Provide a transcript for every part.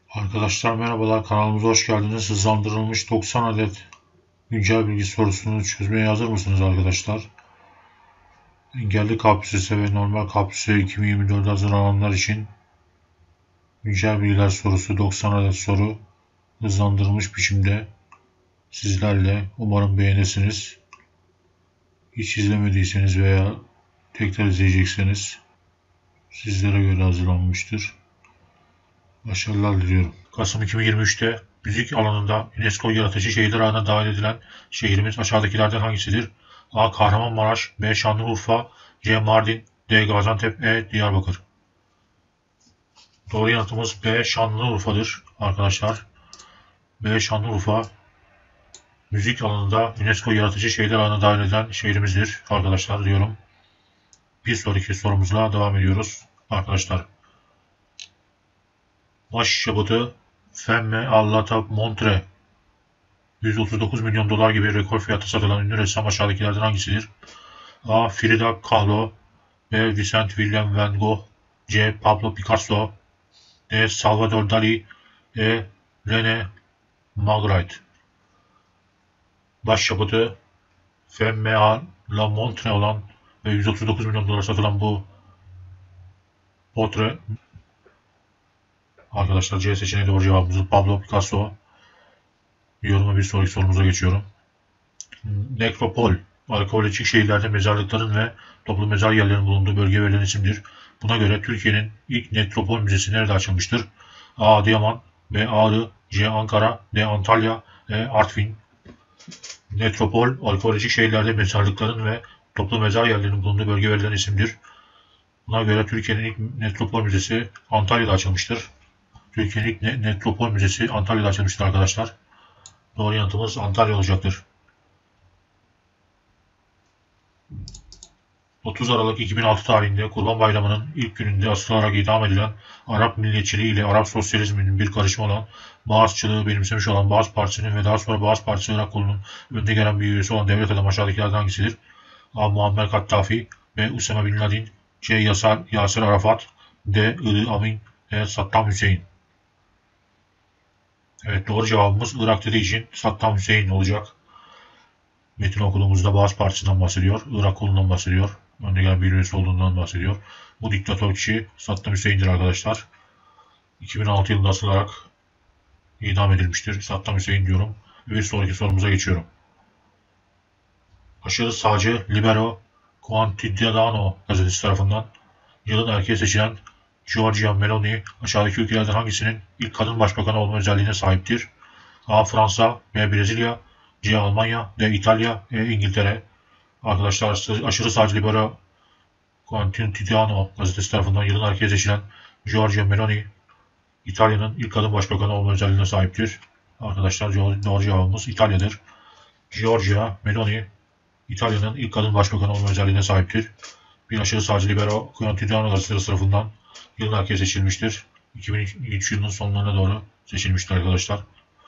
Arkadaşlar merhabalar, kanalımıza hoş geldiniz. Hızlandırılmış 90 adet güncel bilgi sorusunu çözmeye hazır mısınız arkadaşlar? Engelli KPSS ve normal KPSS 2024 hazırlananlar için güncel bilgiler sorusu 90 adet soru hızlandırılmış biçimde sizlerle. Umarım beğenirsiniz. Hiç izlemediyseniz veya tekrar izleyecekseniz sizlere göre hazırlanmıştır. Başarılar diliyorum. Kasım 2023'te müzik alanında UNESCO Yaratıcı Şehirler Ağı'na dahil edilen şehrimiz aşağıdakilerden hangisidir? A. Kahramanmaraş, B. Şanlıurfa, C. Mardin, D. Gaziantep, E. Diyarbakır. Doğru yanıtımız B. Şanlıurfa'dır arkadaşlar. B. Şanlıurfa müzik alanında UNESCO Yaratıcı Şehirler Ağı'na dahil edilen şehrimizdir arkadaşlar diyorum. Bir sonraki sorumuzla devam ediyoruz arkadaşlar. Başyapıtı Femme alla Montre 139 milyon dolar gibi rekor fiyatı satılan ünlü ressam aşağıdakilerden hangisidir? A. Frida Kahlo, B. Vincent William van Gogh, C. Pablo Picasso, D. Salvador Dali, E. René Magritte. Başyapıtı Femme la Montre olan ve 139 milyon dolar satılan bu portre arkadaşlar C seçeneği doğru cevabımız Pablo Picasso. Yoruma bir sonraki sorumuza geçiyorum. Nekropol, arkeolojik şehirlerde mezarlıkların ve toplu mezar yerlerinin bulunduğu bölge verilen isimdir. Buna göre Türkiye'nin ilk nekropol müzesi nerede açılmıştır? A. Adıyaman, B. Ağrı, C. Ankara, D. Antalya, E. Artvin. Nekropol, arkeolojik şehirlerde mezarlıkların ve toplu mezar yerlerinin bulunduğu bölge verilen isimdir. Buna göre Türkiye'nin ilk nekropol müzesi Antalya'da açılmıştır. Türkiye'nin ilk nekropol müzesi Antalya'da açılmıştır arkadaşlar. Doğru yanıtımız Antalya olacaktır. 30 Aralık 2006 tarihinde Kurban Bayramı'nın ilk gününde asılarak idam edilen Arap milliyetçiliği ile Arap sosyalizminin bir karışımı olan Bağızçılığı benimsemiş olan Bağız Partisi'nin ve daha sonra Bağız Partisi Irak kolunun önde gelen bir üyesi olan devlet adamı aşağıdakilerden hangisidir? A. Muammer Kaddafi, B. Usama Bin Laden, C. Yasir Arafat, D. Idi Amin, E. Saddam Hüseyin. Evet, doğru cevabımız Irak dediği için Saddam Hüseyin olacak. Metin okuduğumuzda Bağız Partisi'nden bahsediyor, Irak kolundan bahsediyor. Önde gelen bir üyesi olduğundan bahsediyor. Bu diktatör kişi Saddam Hüseyin'dir arkadaşlar. 2006 yılında asılarak idam edilmiştir. Saddam Hüseyin diyorum. Bir sonraki sorumuza geçiyorum. Aşırı sağcı Libero Quotidiano gazetesi tarafından yılın erkeği seçilen Giorgia Meloni aşağıdaki ülkelerden hangisinin ilk kadın başbakanı olma özelliğine sahiptir? A. Fransa, B. Brezilya, C. Almanya, D. İtalya, E. İngiltere. Arkadaşlar aşırı sağcı Libero Quotidiano gazetesi tarafından yılın erkeği seçilen Giorgia Meloni İtalya'nın ilk kadın başbakanı olma özelliğine sahiptir. Arkadaşlar doğru cevabımız İtalya'dır. Giorgia Meloni İtalya'nın ilk kadın başbakanı olma özelliğine sahiptir. Bir aşırı sağcı Libero Quotidiano gazetesi tarafından yılın erkeği seçilmiştir. 2003 yılının sonlarına doğru seçilmiştir arkadaşlar.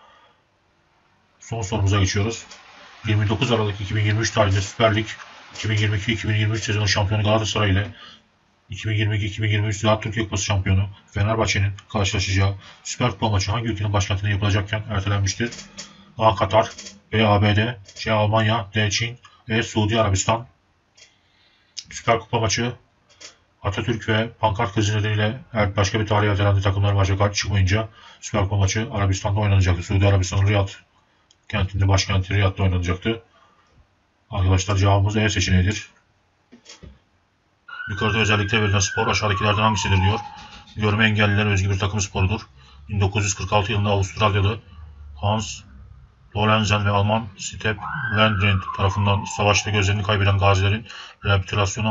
Son sorumuza geçiyoruz. 29 Aralık 2023 tarihinde Süper Lig 2022-2023 sezonu şampiyonu Galatasaray ile 2022-2023 Ziraat Türkiye Kupası şampiyonu Fenerbahçe'nin karşılaşacağı Süper Kupa maçı hangi ülkenin başkentinde yapılacakken ertelenmiştir? A. Katar, B. ABD, C. Almanya, D. Çin, E. Suudi Arabistan. Süper Kupa maçı Atatürk ve pankart krizi nedeniyle başka bir tarihe ertelendi, takımlar maça çıkmayınca Süper Kupa maçı Arabistan'da oynanacaktı. Suudi Arabistan'ın Riyad kentinde, başkenti Riyad'da oynanacaktı. Arkadaşlar cevabımız E seçeneğidir. Yukarıda özellikle verilen spor aşağıdakilerden hangisidir diyor. Görme engellilere özgü bir takım sporudur. 1946 yılında Avustralyalı Hans Lorenzen ve Alman Step Landgren tarafından savaşta gözlerini kaybeden gazilerin rehabilitasyonu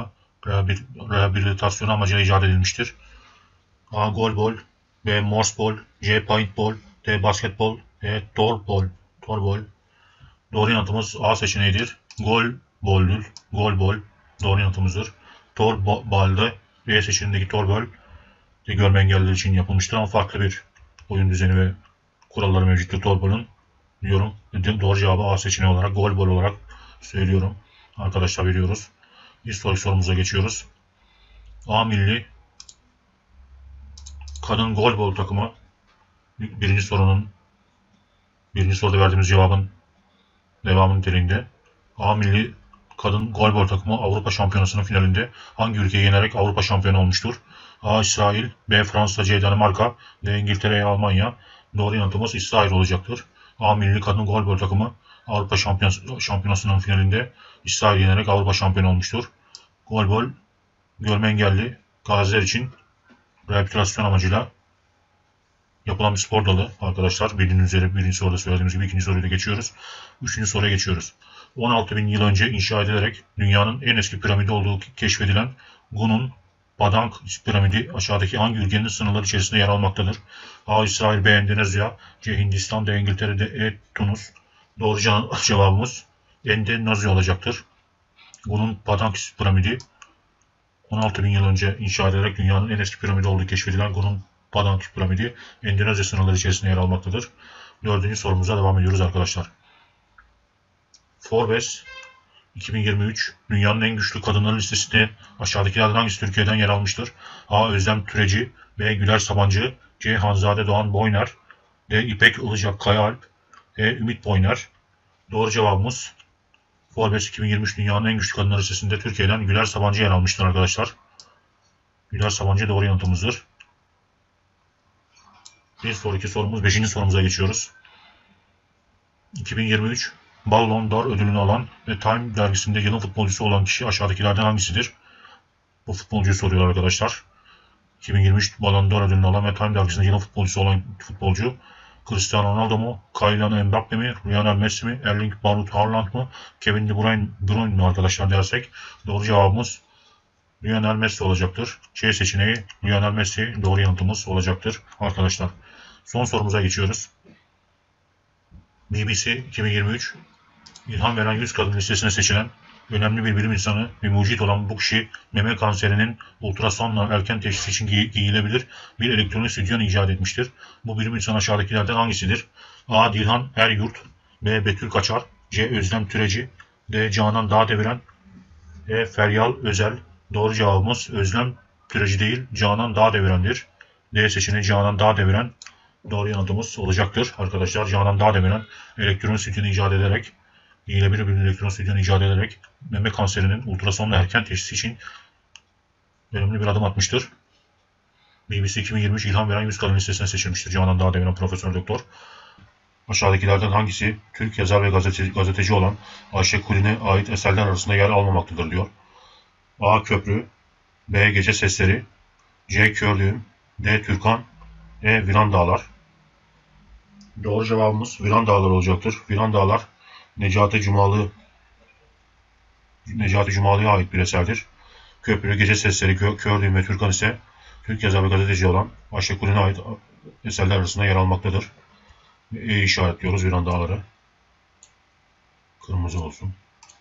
amacıyla icat edilmiştir. A. Golbol, B. Morseball, C. Paintball, D. Basketbol, E. Torbol. Doğru yanıtımız A seçeneğidir. Golbol'dur. Golbol doğru yanıtımızdır. Torbal'da B seçeneğindeki torbol görme engelliler için yapılmıştır ama farklı bir oyun düzeni ve kuralları mevcuttur torbolun diyorum. Doğru cevabı A seçeneği olarak golbol olarak söylüyorum. Arkadaşlar veriyoruz. Bir sonraki sorumuza geçiyoruz. A milli kadın golbol takımı Birinci soruda verdiğimiz cevabın devamı niteliğinde. A milli kadın golbol takımı Avrupa Şampiyonası'nın finalinde hangi ülkeyi yenerek Avrupa şampiyonu olmuştur? A. İsrail, B. Fransa, C. Danimarka, D. İngiltere, E. Almanya. Doğru yanıtımız İsrail olacaktır. A milli kadın golbol takımı Avrupa Şampiyonası'nın finalinde İsrail yenerek Avrupa şampiyonu olmuştur. Golbol, görme engelli gaziler için rehabilitasyon amacıyla yapılan bir spor dalı arkadaşlar. Bildiğiniz üzere birinci soruda söylediğimiz gibi ikinci soruyu da geçiyoruz. Üçüncü soruya geçiyoruz. 16 bin yıl önce inşa edilerek dünyanın en eski piramidi olduğu keşfedilen Gunung Padang piramidi aşağıdaki hangi ülkenin sınırları içerisinde yer almaktadır? A. İsrail, B. Endonezya, C. Hindistan, D. İngiltere, D. Tunus. Doğru cevabımız Endonezya olacaktır. Gunung Padang piramidi 16 bin yıl önce inşa edilerek dünyanın en eski piramidi olduğu keşfedilen Gunung Padang piramidi Endonezya sınırları içerisinde yer almaktadır. Dördüncü sorumuza devam ediyoruz arkadaşlar. Forbes 2023 dünyanın en güçlü kadınları listesinde aşağıdakilerden hangisi Türkiye'den yer almıştır? A. Özlem Türeci, B. Güler Sabancı, C. Hanzade Doğan Boyner, D. İpek Ilıcak Kayaalp, E. Ümit Boyner. Doğru cevabımız Forbes 2023 dünyanın en güçlü kadınları listesinde Türkiye'den Güler Sabancı yer almıştır arkadaşlar. Güler Sabancı doğru yanıtımızdır. Bir sonraki sorumuz 5. sorumuza geçiyoruz. 2023 Ballon d'Or ödülünü alan ve Time dergisinde yılın futbolcusu olan kişi aşağıdakilerden hangisidir? Bu futbolcuyu soruyorlar arkadaşlar. 2023 Ballon d'Or ödülünü alan ve Time dergisinde yılın futbolcusu olan futbolcu Cristiano Ronaldo mu? Kylian Mbappe mi? Lionel Messi mi? Erling Braut Haaland mı? Kevin De Bruyne mi arkadaşlar dersek doğru cevabımız Lionel Messi olacaktır. C seçeneği Lionel Messi doğru yanıtımız olacaktır arkadaşlar. Son sorumuza geçiyoruz. BBC 2023 İlham veren 100 kadın listesine seçilen önemli bir bilim insanı ve mucit olan bu kişi meme kanserinin ultrasonla erken teşhis için giyilebilir bir elektronik stüdyon icat etmiştir. Bu bilim insanı aşağıdakilerden hangisidir? A. Dilhan Eryurt, B. Betül Kaçar, C. Özlem Türeci, D. Canan Dağdeviren, E. Feryal Özel. Doğru cevabımız Özlem Türeci değil Canan Dağdeviren'dir. D seçeneği Canan Dağdeviren doğru yanıtımız olacaktır. Arkadaşlar Canan Dağdeviren elektronik stüdyonu icat ederek giyilebilir bir elektron stüdyonu icat ederek meme kanserinin ultrasonla erken teşhisi için önemli bir adım atmıştır. BBC 2023 ilham veren 100 kadın listesine seçilmiştir. Canan Dağdeviren Profesör Doktor. Aşağıdakilerden hangisi Türk yazar ve gazeteci olan Ayşe Kulin'e ait eserler arasında yer almamaktadır diyor. A. Köprü, B. Gece Sesleri, C. Kördüğüm, D. Türkan, E. Viran Dağlar. Doğru cevabımız Viran Dağlar olacaktır. Viran Dağlar Necati Cumalı'ya ait bir eserdir. Köprü, Gece Sesleri, Kördüğüm ve Türkan ise Türk yazar ve gazeteci olan Ayşe Kulin'e ait eserler arasında yer almaktadır. İşaretliyoruz Viran Dağları. Kırmızı olsun.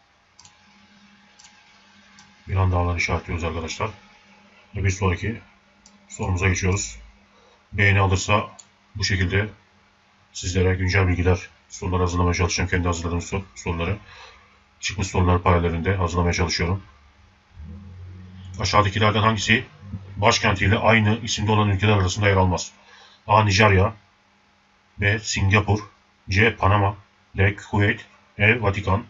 Viran Dağları işaretliyoruz arkadaşlar. Ve bir sonraki sorumuza geçiyoruz. Beğeni alırsa bu şekilde sizlere güncel bilgiler, sorular hazırlamaya çalışacağım. Kendi hazırladığım soruları. Çıkmış sorular paralelinde hazırlamaya çalışıyorum. Aşağıdakilerden hangisi başkentiyle aynı isimde olan ülkeler arasında yer almaz? A. Nijerya, B. Singapur, C. Panama, D. Kuveyt, E. Vatikan.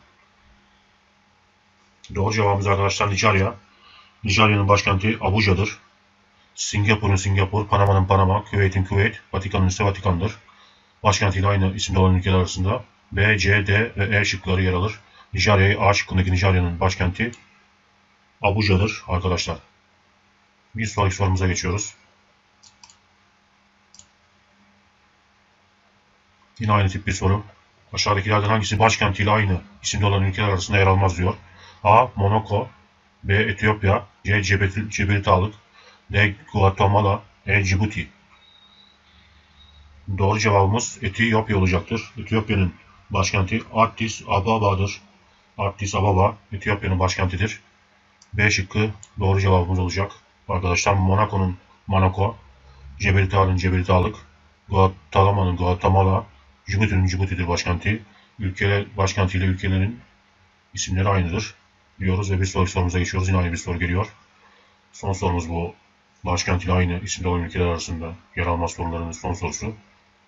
Doğru cevabımız arkadaşlar Nijerya. Nijerya'nın başkenti Abuja'dır. Singapur'un Singapur, Panama'nın Panama, Küveyt'in Küveyt, Vatikan'ın ise Vatikan'dır. Başkentiyle aynı isimde olan ülkeler arasında B, C, D ve E şıkları yer alır. Nijerya, A şıkkındaki Nijerya'nın başkenti Abuja'dır arkadaşlar. Bir sonraki sorumuza geçiyoruz. Yine aynı tip bir soru. Aşağıdakilerden hangisi başkentiyle aynı isimde olan ülkeler arasında yer almaz diyor. A. Monaco, B. Etiyopya, C. Cebeli D. Guatemala, E. Cibuti. Doğru cevabımız Etiyopya olacaktır. Etiyopya'nın başkenti Addis Ababa'dır. Addis Ababa Etiyopya'nın başkentidir. B şıkkı doğru cevabımız olacak. Arkadaşlar Monaco'nun Monaco, Cebeli Tarık, Guatemala'nın Guatemala, Cibuti'nin Cibuti'dir başkenti. Başkentiyle ülkelerin isimleri aynıdır diyoruz ve bir sonraki sorumuza geçiyoruz. Yine aynı bir soru geliyor. Son sorumuz bu. Başkentiyle aynı isimde olan ülkeler arasında yer almaz sorularının son sorusu.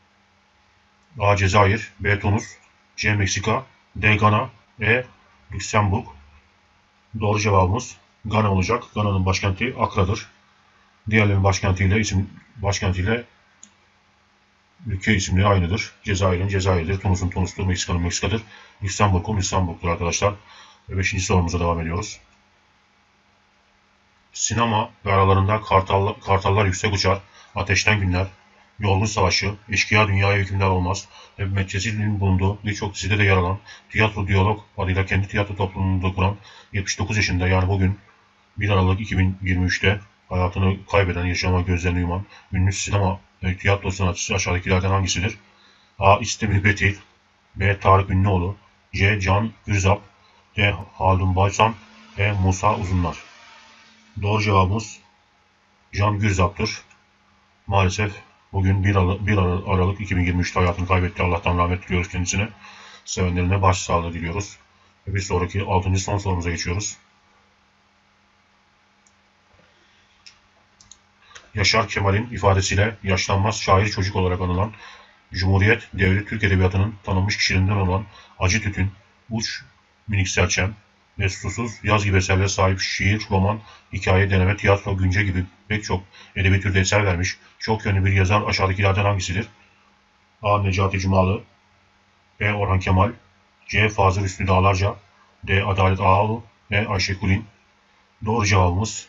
A. Cezayir, B. Tunus, C. Meksika, D. Gana, E. Lüksemburg. Doğru cevabımız Gana olacak. Gana'nın başkenti Akra'dır. Diğerlerinin başkentiyle ülke isimleri aynıdır. Cezayir'in Cezayir'dir, Tunus'un Tunus'tur, Meksika'nın Meksika'dır, Lüksemburg'un Lüksemburg'dur arkadaşlar. Ve 5. sorumuza devam ediyoruz. Sinema ve aralarında kartallar yüksek uçar, ateşten günler, yorgun savaşı, eşkıya dünyaya hükümdar olmaz ve Medcezir'in bulunduğu birçok dizide de yer alan Tiyatro Diyalog adıyla kendi tiyatro topluluğunu da kuran 79 yaşında yani bugün 1 Aralık 2023'te hayatını kaybeden, yaşama gözlerini yuman ünlü sinema ve tiyatro sanatçısı aşağıdakilerden hangisidir? A. İstemir Betil, B. Tarık Ünlüoğlu, C. Can Gürzap, D. Haldun Balsan, E. Musa Uzunlar. Doğru cevabımız Can Gürzap'tır. Maalesef bugün 1 Aralık 2023'te hayatını kaybetti. Allah'tan rahmet diliyoruz kendisine. Sevenlerine başsağlığı diliyoruz. Ve bir sonraki 6. son sorumuza geçiyoruz. Yaşar Kemal'in ifadesiyle yaşlanmaz şair çocuk olarak anılan Cumhuriyet devri Türk Edebiyatı'nın tanınmış kişilerinden olan Acı Tütün, Uç Minik Serçem ve Susuz Yaz gibi eserlere sahip şiir, roman, hikaye, deneme, tiyatro, günce gibi pek çok edebi türde eser vermiş çok yönlü bir yazar aşağıdakilerden hangisidir? A. Necati Cumalı, B. Orhan Kemal, C. Fazıl Hüsnü Dağlarca, D. Adalet Ağaoğlu, E. Ayşe Kulin. Doğru cevabımız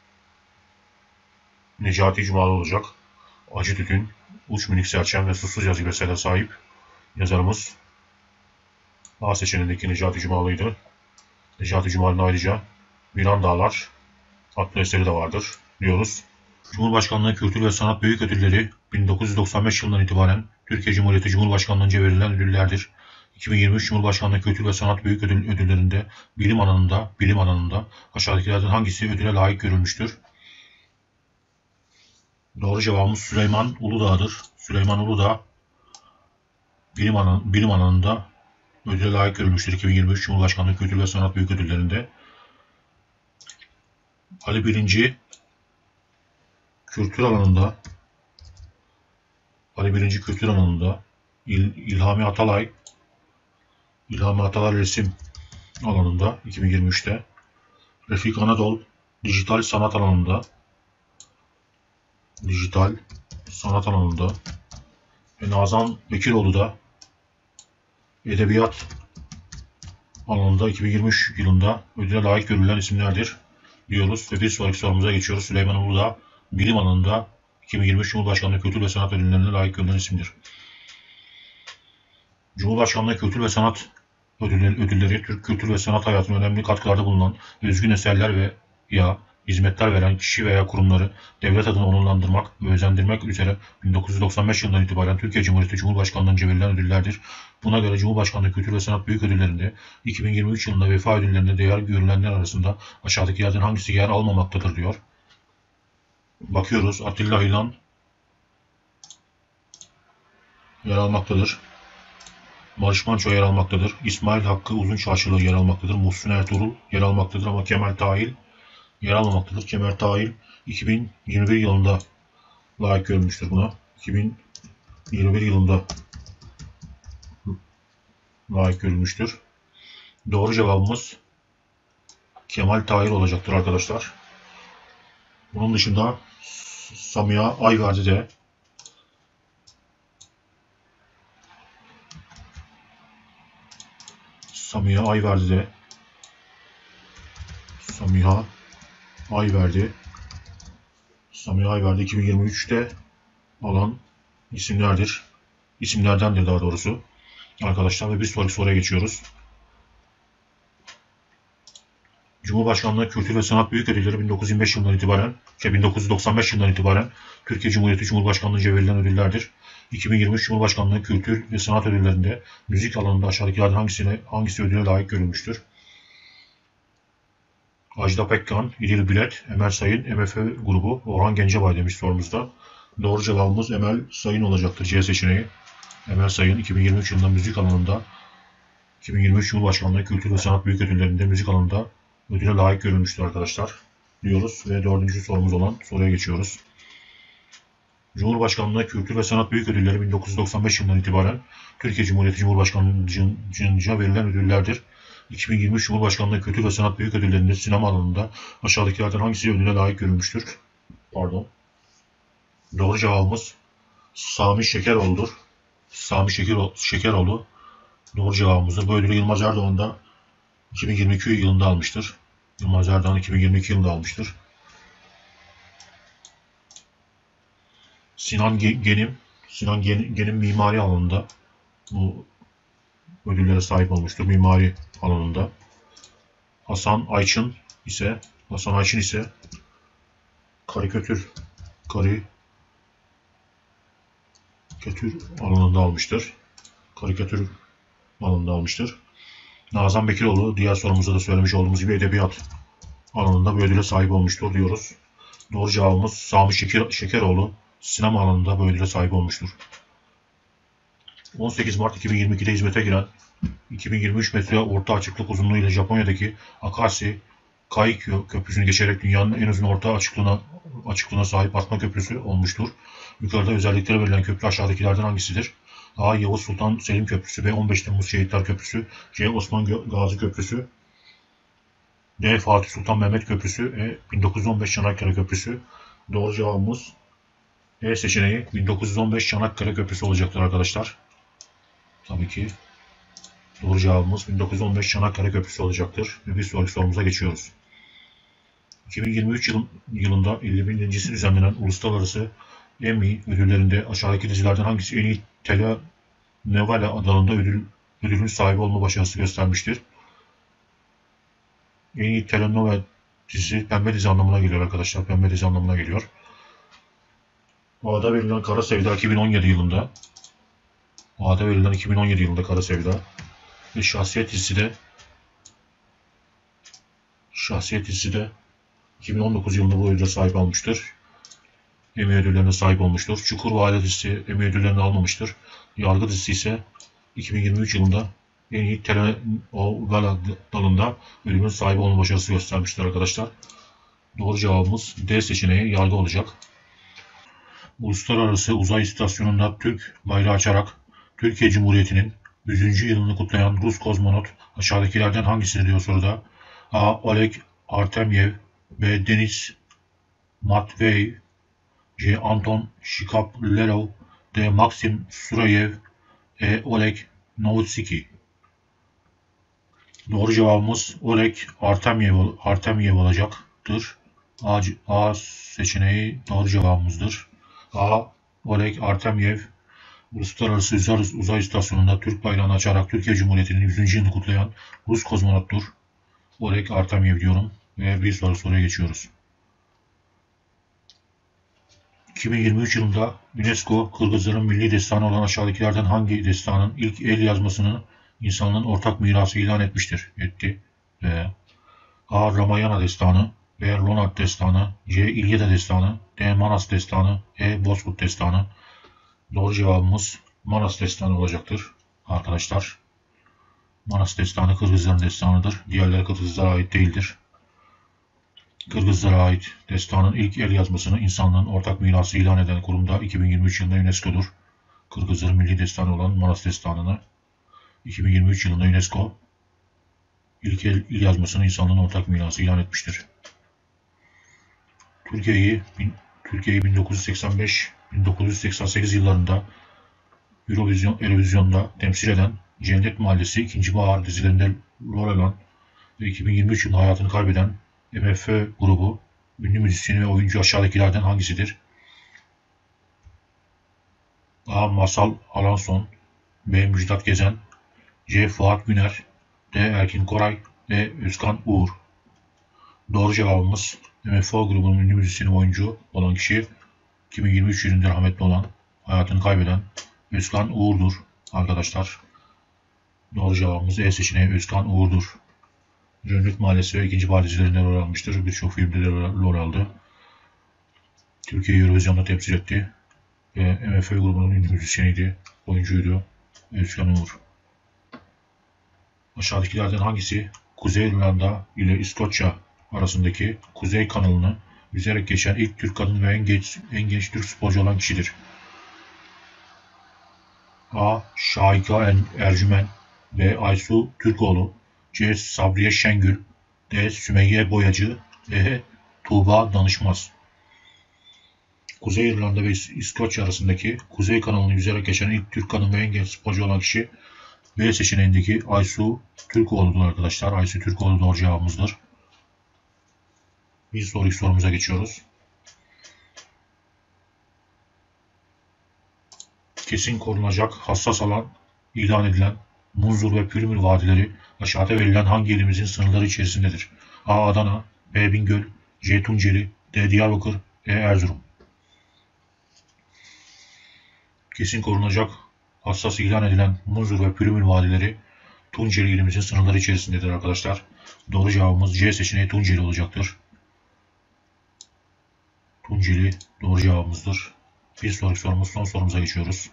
Necati Cumalı olacak. Acı Tütün, Uç Minik Serçem ve Susuz Yaz gibi eserlere sahip yazarımız A seçeneğindeki Necati Cumalı'ydı. Necati Cumalı'nın ayrıca Viran Dağlar adlı eseri de vardır diyoruz. Cumhurbaşkanlığı Kültür ve Sanat Büyük Ödülleri 1995 yılından itibaren Türkiye Cumhuriyeti Cumhurbaşkanlığı'nca verilen ödüllerdir. 2023 Cumhurbaşkanlığı Kültür ve Sanat Büyük Ödülleri'nde bilim alanında aşağıdakilerden hangisi ödüle layık görülmüştür? Doğru cevabımız Süleyman Uludağ'dır. Süleyman Uludağ bilim alanında ödüle layık görülmüştür 2023 Cumhurbaşkanlığı Kültür ve Sanat Büyük Ödülleri'nde. Ali Birinci kültür alanında İlhami Atalay resim alanında 2023'te, Refik Anadol dijital sanat alanında ve Nazan Bekiroğlu da edebiyat alanında 2023 yılında ödüle layık görülen isimlerdir diyoruz ve bir sonraki sorumuza geçiyoruz. Süleyman Uludağ bilim alanında 2023 Cumhurbaşkanlığı Kültür ve Sanat Ödülleri'ne layık görülen isimdir. Cumhurbaşkanlığı Kültür ve Sanat Ödülleri, Türk kültür ve sanat hayatına önemli katkılarda bulunan, özgün eserler veya hizmetler veren kişi veya kurumları devlet adına onurlandırmak ve özendirmek üzere 1995 yılından itibaren Türkiye Cumhuriyeti Cumhurbaşkanlığı'nca verilen ödüllerdir. Buna göre Cumhurbaşkanlığı Kültür ve Sanat Büyük Ödülleri'nde 2023 yılında vefa ödüllerine değer görülenler arasında aşağıdakilerden hangisi yer almamaktadır diyor. Bakıyoruz. Atilla İlhan yer almaktadır. Barış Manço yer almaktadır. İsmail Hakkı Uzunçarşılı yer almaktadır. Muhsin Ertuğrul yer almaktadır ama Kemal Tahil yer almamaktadır. Kemal Tahil 2021 yılında layık görülmüştür buna. 2021 yılında layık görülmüştür. Doğru cevabımız Kemal Tahir olacaktır arkadaşlar. Bunun dışında Samiha Ayverdi de Samiha Ayverdi 2023'te alan isimlerdendir daha doğrusu arkadaşlar ve bir sonraki soruya geçiyoruz. Cumhurbaşkanlığı Kültür ve Sanat Büyük Ödülleri 1995 yılından itibaren Türkiye Cumhuriyeti Cumhurbaşkanlığı'nca verilen ödüllerdir. 2023 Cumhurbaşkanlığı Kültür ve Sanat Ödülleri'nde müzik alanında aşağıdakilerden hangisi ödüle layık görülmüştür? Ajda Pekkan, İdil Bilet, Emel Sayın, MF grubu, Orhan Gencebay demiş sorumuzda. Doğru cevabımız Emel Sayın olacaktır. C seçeneği. Emel Sayın 2023 yılında müzik alanında 2023 Cumhurbaşkanlığı Kültür ve Sanat Büyük Ödülleri'nde müzik alanında ödüle layık görülmüştür arkadaşlar diyoruz ve 4. sorumuz olan soruya geçiyoruz. Cumhurbaşkanlığı Kültür ve Sanat Büyük Ödülleri 1995 yılından itibaren Türkiye Cumhuriyeti Cumhurbaşkanlığı'nca verilen ödüllerdir. 2023 Cumhurbaşkanlığı Kültür ve Sanat Büyük Ödülleri'nde sinema alanında aşağıdakilerden hangisi ödüle layık görülmüştür? Pardon. Doğru cevabımız Sami Şekeroğlu'dur. Sami Şekeroğlu doğru cevabımızdır. Bu ödülü Yılmaz Erdoğan da 2022 yılında almıştır. Yılmaz Erdoğan 2022 yılında almıştır. Sinan Gen'in mimari alanında bu ödüllere sahip olmuştur. Mimari alanında. Hasan Ayçın ise karikatür alanında almıştır. Karikatür alanında almıştır. Nazan Bekiroğlu diğer sorumuzda da söylemiş olduğumuz gibi edebiyat alanında bu ödüle sahip olmuştur diyoruz. Doğru cevabımız Sami Şekeroğlu sinema alanında bu ödüle sahip olmuştur. 18 Mart 2022'de hizmete giren 2023 metre orta açıklık uzunluğu ile Japonya'daki Akashi Kaikyo Köprüsü'nü geçerek dünyanın en uzun orta açıklığına sahip Atma Köprüsü olmuştur. Yukarıda özellikleri verilen köprü aşağıdakilerden hangisidir? A. Yavuz Sultan Selim Köprüsü, B. 15 Temmuz Şehitler Köprüsü, C. Osman Gazi Köprüsü, D. Fatih Sultan Mehmet Köprüsü, E. 1915 Çanakkale Köprüsü. Doğru cevabımız E seçeneği 1915 Çanakkale Köprüsü olacaktır arkadaşlar. Tabii ki doğru cevabımız 1915 Çanakkale Köprüsü olacaktır. Ve bir sonraki sorumuza geçiyoruz. 2023 yılında 51.si düzenlenen Uluslararası Emmy ödüllerinde aşağıdaki dizilerden hangisi en iyi telenovela dalında ödülün sahibi olma başarısı göstermiştir? En iyi telenovela dizisi Pembe Dizi anlamına geliyor arkadaşlar. Pembe Dizi anlamına geliyor. A'da verilen Kara Sevda 2017 yılında. A'da verilen 2017 yılında Kara Sevda. Ve Şahsiyet dizisi de 2019 yılında bu ödüle sahip olmuştur. Emmy ödüllerine sahip olmuştur. Çukur ve Aile dizisi Emmy ödüllerini almamıştır. Yargı dizisi ise 2023 yılında en iyi telenovela dalında ödülün sahibi olma başarısı göstermiştir arkadaşlar. Doğru cevabımız D seçeneği yargı olacak. Uluslararası Uzay İstasyonu'nda Türk bayrağı açarak Türkiye Cumhuriyeti'nin 100. yılını kutlayan Rus kozmonot aşağıdakilerden hangisidir diyor soruda. A. Oleg Artemyev, B. Denis Matveyev, C. Anton Shkaplerov, D. Maxim Surayev, E. Oleg Novotski. Doğru cevabımız Oleg Artemyev olacaktır. A seçeneği doğru cevabımızdır. A. Oleg Artemyev, Uluslararası Uzay İstasyonu'nda Türk bayrağını açarak Türkiye Cumhuriyeti'nin 100. yılını kutlayan Rus kozmonottur. Oleg Artemyev diyorum ve bir soruya geçiyoruz. 2023 yılında UNESCO Kırgızların milli destanı olan aşağıdakilerden hangi destanın ilk el yazmasını insanlığın ortak mirası ilan etmiştir? A. Ramayana destanı, B. Lonat destanı, C. İlyada destanı, D. Manas destanı, E. Bozkurt destanı. Doğru cevabımız Manas destanı olacaktır arkadaşlar. Manas destanı Kırgızların destanıdır. Diğerleri Kırgızlara ait değildir. Kırgızlara ait destanın ilk el yazmasını insanlığın ortak mirası ilan eden kurum da 2023 yılında UNESCO'dur. Kırgızların milli destanı olan Manas destanını 2023 yılında UNESCO ilk el yazmasını insanlığın ortak mirası ilan etmiştir. Türkiye'yi 1985-1988 yıllarında Eurovision'da temsil eden Cennet Mahallesi, İkinci Bahar dizilerinde rol alan ve 2023 yılında hayatını kaybeden MFÖ grubu ünlü müzisyeni ve oyuncu aşağıdakilerden hangisidir? A. Masal Alanson, B. Müjdat Gezen, C. Fuat Güner, D. Erkin Koray, D. Özkan Uğur. Doğru cevabımız MFÖ grubunun ünlü müzisyeni ve oyuncu olan kişi 2023 yılında rahmetli olan, hayatını kaybeden Özkan Uğur'dur arkadaşlar. Doğru cevabımız E seçeneği Özkan Uğur'dur. Cennet Mahallesi ve İkinci Bahar dizilerinde rol almıştır. Birçok filmde de rol aldı. Türkiye'yi Eurovision'da temsil etti. Ve MFÖ grubunun ünlü müzisyeniydi, oyuncuydu Özkan Uğur. Aşağıdakilerden hangisi Kuzey İrlanda ile İskoçya arasındaki Kuzey kanalını yüzerek geçen ilk Türk kadın ve en genç Türk sporcu olan kişidir? A. Şahika Ercümen, B. Aysu Türkoğlu, C. Sabriye Şengül, D. Sümeyye Boyacı, E. Tuğba Danışmaz. Kuzey İrlanda ve İskoçya arasındaki Kuzey kanalını yüzerek geçen ilk Türk kadın ve en genç sporcu olan kişi B seçeneğindeki Aysu Türkoğlu'dur arkadaşlar. Aysu Türkoğlu doğru cevabımızdır. Bir sonraki sorumuza geçiyoruz. Kesin korunacak hassas alan ilan edilen Munzur ve Pürmür vadileri aşağıda verilen hangi ilimizin sınırları içerisindedir? A. Adana, B. Bingöl, C. Tunceli, D. Diyarbakır, E. Erzurum. Kesin korunacak hassas ilan edilen Munzur ve Pürmür vadileri Tunceli ilimizin sınırları içerisindedir arkadaşlar. Doğru cevabımız C seçeneği Tunceli olacaktır. Tunceli doğru cevabımızdır. Bir sonraki sorumuz, son sorumuza geçiyoruz.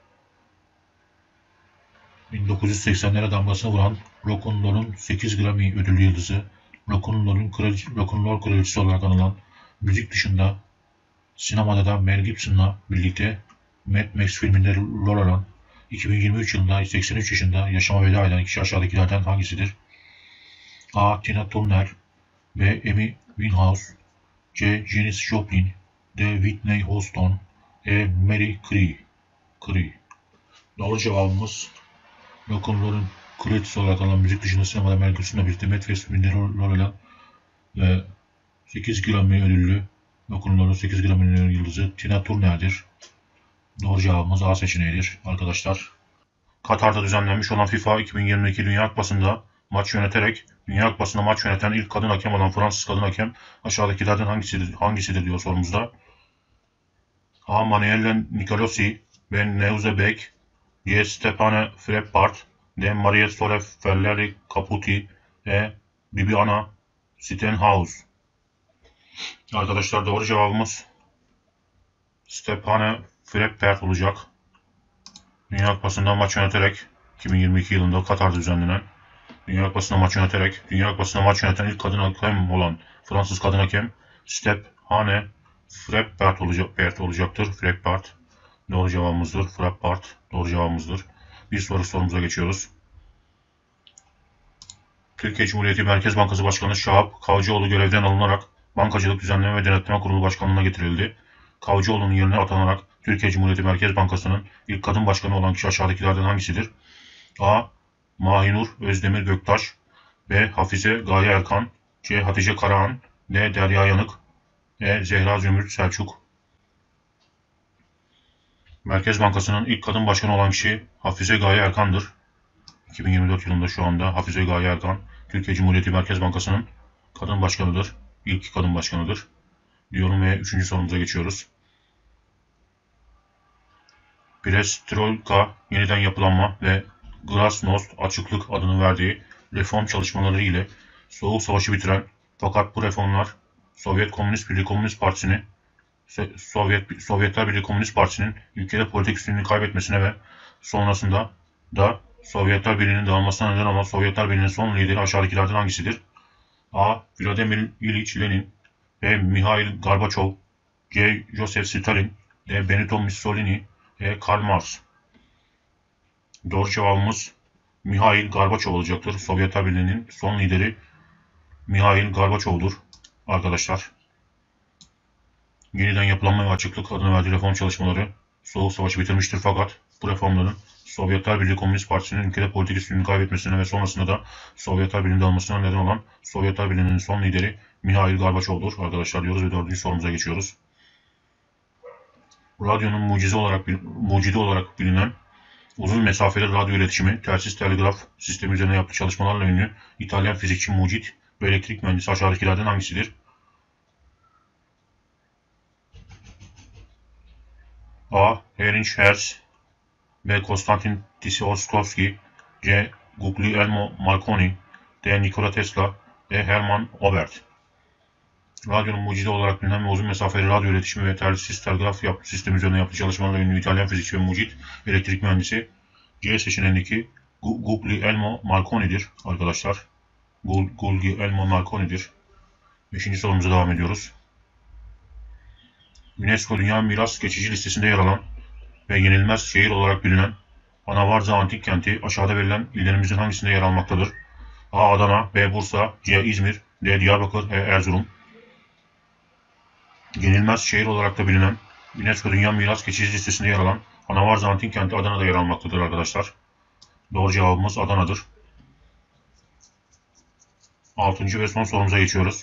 1980'lere damgasını vuran Rock'n'Roll'un 8 Grammy ödüllü yıldızı, Rock'n'Roll kraliçesi olarak anılan, müzik dışında sinemada da Mel Gibson'la birlikte Mad Max filminde rol alan, 2023 yılında 83 yaşında yaşama veda eden kişi aşağıdakilerden hangisidir? A. Tina Turner, B. Amy Winehouse, C. Janis Joplin, D. Whitney Houston, E. Mary Carey. Doğru cevabımız Rock'n'Roll'un kraliçesi olarak anılan, müzik dışında sinemada Mel Gibson'la birlikte Mad Max filminde rol alan ve 8 Grammy ödüllü Rock'n'Roll'un 8 Grammy ödüllü yıldızı Tina Turner'dir. Doğru cevabımız A seçeneğidir arkadaşlar. Katar'da düzenlenmiş olan FIFA 2022 Dünya Kupası'nda Dünya Kupası'nda maç yöneten ilk kadın hakem olan Fransız kadın hakem aşağıdakilerden hangisidir diyor sorumuzda. A. Manuela Nicolosi, B. Neuze Beck, C. Stepane Frappart, D. Maria Sole Ferrari Caputi, E. Bibiana Stenhouse. Arkadaşlar doğru cevabımız Stepane Frappart olacak. Dünya Kupası'nda maç yöneterek 2022 yılında Katar'da düzenlenen Dünya Kupası'nda maç yöneten ilk kadın hakem olan Fransız kadın hakem Stepane Frappart olacaktır. Frappart doğru cevabımızdır. Frappart doğru cevabımızdır. Bir sonraki sorumuza geçiyoruz. Türkiye Cumhuriyeti Merkez Bankası Başkanı Şahap Kavcıoğlu görevden alınarak Bankacılık Düzenleme ve Denetleme Kurulu Başkanlığı'na getirildi. Kavcıoğlu'nun yerine atanarak Türkiye Cumhuriyeti Merkez Bankası'nın ilk kadın başkanı olan kişi aşağıdakilerden hangisidir? A. Mahinur Özdemir Göktaş, B. Hafize Gaye Erkan, C. Hatice Karahan, D. Derya Yanık, E. Zehra Zümrüt Selçuk. Merkez Bankası'nın ilk kadın başkanı olan kişi Hafize Gaye Erkan'dır. 2024 yılında şu anda Hafize Gaye Erkan, Türkiye Cumhuriyeti Merkez Bankası'nın kadın başkanıdır. İlk kadın başkanıdır. Diyorum ve 3. sorumuza geçiyoruz. Perestroika, yeniden yapılanma ve Glasnost açıklık adını verdiği reform çalışmaları ile Soğuk Savaşı bitiren, fakat bu reformlar Sovyetler Birliği Komünist Partisi'nin ülkede politik üstünlüğünü kaybetmesine ve sonrasında da Sovyetler Birliği'nin dağılmasına neden olan Sovyetler Birliği'nin son lideri aşağıdakilerden hangisidir? A. Vladimir İliç Lenin, B. Mihail Gorbaçov, C. Joseph Stalin, D. Benito Mussolini, E. Karl Marx. Doğru cevabımız Mihail Gorbaçov olacaktır. Sovyetler Birliği'nin son lideri Mihail Gorbaçov'dur arkadaşlar. Yeniden yapılanma ve açıklık adını verdiği reform çalışmaları Soğuk Savaşı bitirmiştir, fakat bu reformların Sovyetler Birliği Komünist Partisi'nin ülkede politik üstünlüğünü kaybetmesine ve sonrasında da Sovyetler Birliği'nin dağılmasına neden olan Sovyetler Birliği'nin son lideri Mihail Gorbaçov'dur arkadaşlar diyoruz ve 4. sorumuza geçiyoruz. Radyonun mucidi olarak bilinen uzun mesafeli radyo iletişimi, telsiz telgraf sistemi üzerine yaptığı çalışmalarla ünlü İtalyan fizikçi mucit ve elektrik mühendisi aşağıdakilerden hangisidir? A. Heinrich Hertz, B. Konstantin Tsiolkovsky, C. Guglielmo Marconi, D. Nikola Tesla, E. Hermann Oberth. Radyonun mucidi olarak bilinen ve uzun mesafeli radyo iletişimi ve telsiz telgraf sistemi üzerine yaptığı çalışmalarla ünlü İtalyan fizikçi ve mucit elektrik mühendisi C seçeneğindeki Guglielmo Marconi'dir arkadaşlar. Guglielmo Marconi'dir. 5. sorumuza devam ediyoruz. UNESCO Dünya Miras Geçici Listesi'nde yer alan ve yenilmez şehir olarak bilinen Anavarza Antik Kenti aşağıda verilen illerimizin hangisinde yer almaktadır? A. Adana, B. Bursa, C. İzmir, D. Diyarbakır, E. Erzurum. Yenilmez şehir olarak da bilinen UNESCO Dünya Miras Geçici Listesi'nde yer alan Anavarza Antik Kenti Adana'da yer almaktadır arkadaşlar. Doğru cevabımız Adana'dır. 6. ve son sorumuza geçiyoruz.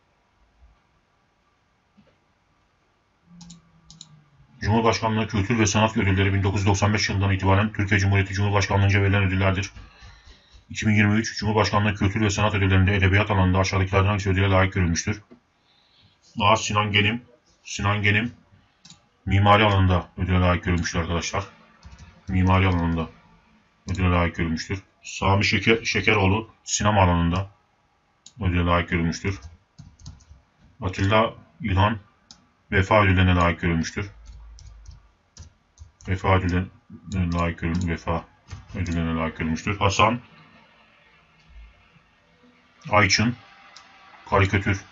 Cumhurbaşkanlığı Kültür ve Sanat Ödülleri 1995 yılından itibaren Türkiye Cumhuriyeti Cumhurbaşkanlığı'nca verilen ödüllerdir. 2023 Cumhurbaşkanlığı Kültür ve Sanat Ödülleri'nde edebiyat alanında aşağıdakilerden hangisi ödüle layık görülmüştür? A. Sinan Genim mimari alanında ödüle layık görülmüştür arkadaşlar. Mimari alanında ödüle layık görülmüştür. Sami Şekeroğlu sinema alanında ödüle layık görülmüştür. Atilla İlhan Vefa ödüllerine layık görülmüştür. Vefa ödüllerine layık görülmüştür. Hasan Ayçın karikatür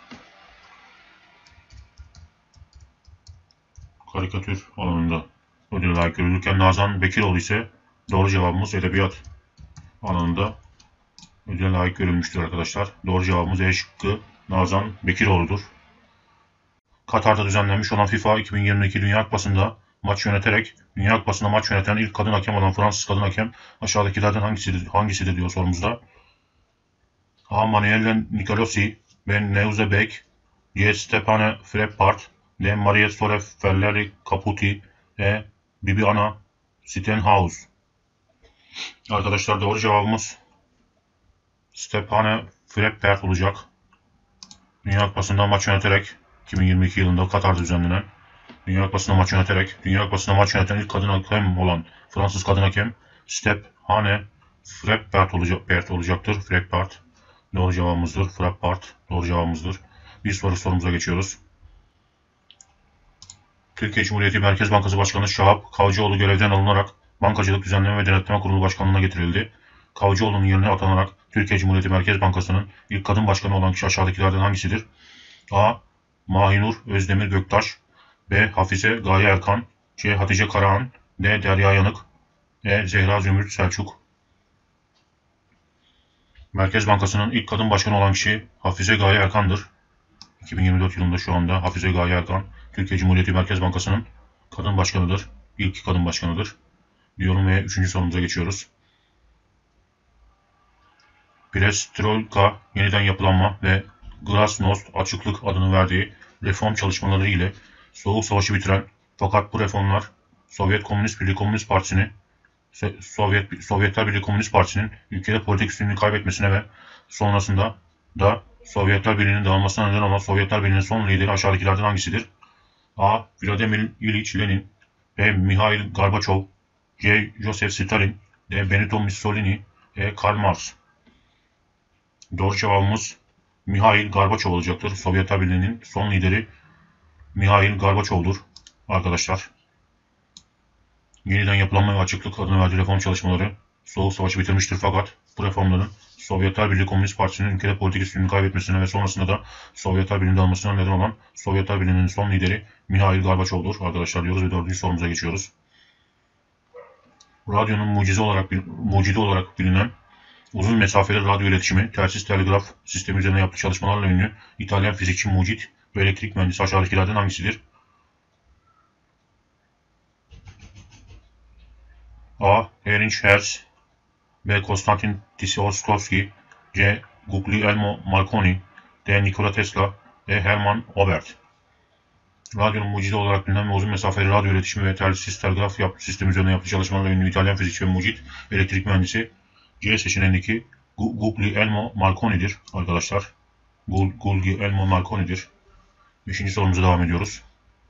alanında ödüle layık görülürken Nazan Bekiroğlu ise doğru cevabımız edebiyat alanında ödüle layık görülmüştür arkadaşlar. Doğru cevabımız E şıkkı Nazan Bekiroğlu'dur. Katar'da düzenlenmiş olan FIFA 2022 Dünya Kupası'nda Dünya Kupası'nda maç yöneten ilk kadın hakem olan Fransız kadın hakem aşağıdakilerden hangisidir diyor sorumuzda. A. Manuela Nicolosi, B. Neuze Beck, C. Stepane Frappart, D. Maria Sore Ferreri Caputi, E. Bibiana Stenhouse. Arkadaşlar doğru cevabımız Stepane Frappart olacak. Dünya Kupası'nda maç yöneterek 2022 yılında Katar'da düzenlenen Dünya Kupası'nda maç yöneten ilk kadın hakem olan Fransız kadın hakem Stepane Frappart olacaktır. Frappart doğru cevabımızdır. Frappart doğru cevabımızdır. Bir sorumuza geçiyoruz. Türkiye Cumhuriyeti Merkez Bankası Başkanı Şahap Kavcıoğlu görevden alınarak Bankacılık Düzenleme ve Denetleme Kurulu Başkanlığı'na getirildi. Kavcıoğlu'nun yerine atanarak Türkiye Cumhuriyeti Merkez Bankası'nın ilk kadın başkanı olan kişi aşağıdakilerden hangisidir? A. Mahinur Özdemir Göktaş, B. Hafize Gaye Erkan, C. Hatice Karahan, D. Derya Yanık, E. Zehra Zümrüt Selçuk. Merkez Bankası'nın ilk kadın başkanı olan kişi Hafize Gaye Erkan'dır. 2024 yılında şu anda Hafize Gaye Erkan, Türkiye Cumhuriyeti Merkez Bankası'nın kadın başkanıdır. İlk kadın başkanıdır. Diyorum ve 3. sorumuza geçiyoruz. Perestroika, yeniden yapılanma ve Glasnost, açıklık adını verdiği reform çalışmaları ile Soğuk Savaşı bitiren fakat bu reformlar Sovyetler Birliği Komünist Partisi'nin ülkede politik üstünlüğünü kaybetmesine ve sonrasında da Sovyetler Birliği'nin dağılmasına neden olan Sovyetler Birliği'nin son lideri aşağıdakilerden hangisidir? A. Vladimir İliç Lenin, B. Mihail Gorbaçov, C. Joseph Stalin, D. Benito Mussolini, E. Karl Marx. Doğru cevabımız Mihail Gorbaçov olacaktır. Sovyetler Birliği'nin son lideri Mihail Gorbaçov'dur arkadaşlar. Yeniden yapılanma ve açıklık adını verdiği reform çalışmaları Soğuk Savaşı bitirmiştir fakat bu reformların Sovyetler Birliği Komünist Partisi'nin ülkede politik üstünlüğünü kaybetmesine ve sonrasında da Sovyetler Birliği'nin dağılmasına neden olan Sovyetler Birliği'nin son lideri Mihail Gorbaçov'dur arkadaşlar diyoruz ve 4. sorumuza geçiyoruz. Radyonun mucidi olarak bilinen uzun mesafeli radyo iletişimi, telsiz telgraf sistemi üzerine yaptığı çalışmalarla ünlü İtalyan fizikçi mucit ve elektrik mühendisi aşağıdakilerden hangisidir? A. Heinrich Hertz, B. Konstantin Tsiolkovsky, C. Guglielmo Marconi, D. Nikola Tesla, E. Hermann Oberth. Radyonun mucidi olarak bilinen ve uzun mesafeli radyo iletişimi ve telsiz telgraf sistemi üzerine yaptığı çalışmalarla ünlü İtalyan fizikçi ve mucit ve elektrik mühendisi C seçeneğindeki Guglielmo Marconi'dir arkadaşlar. Guglielmo Marconi'dir. 5. sorumuza devam ediyoruz.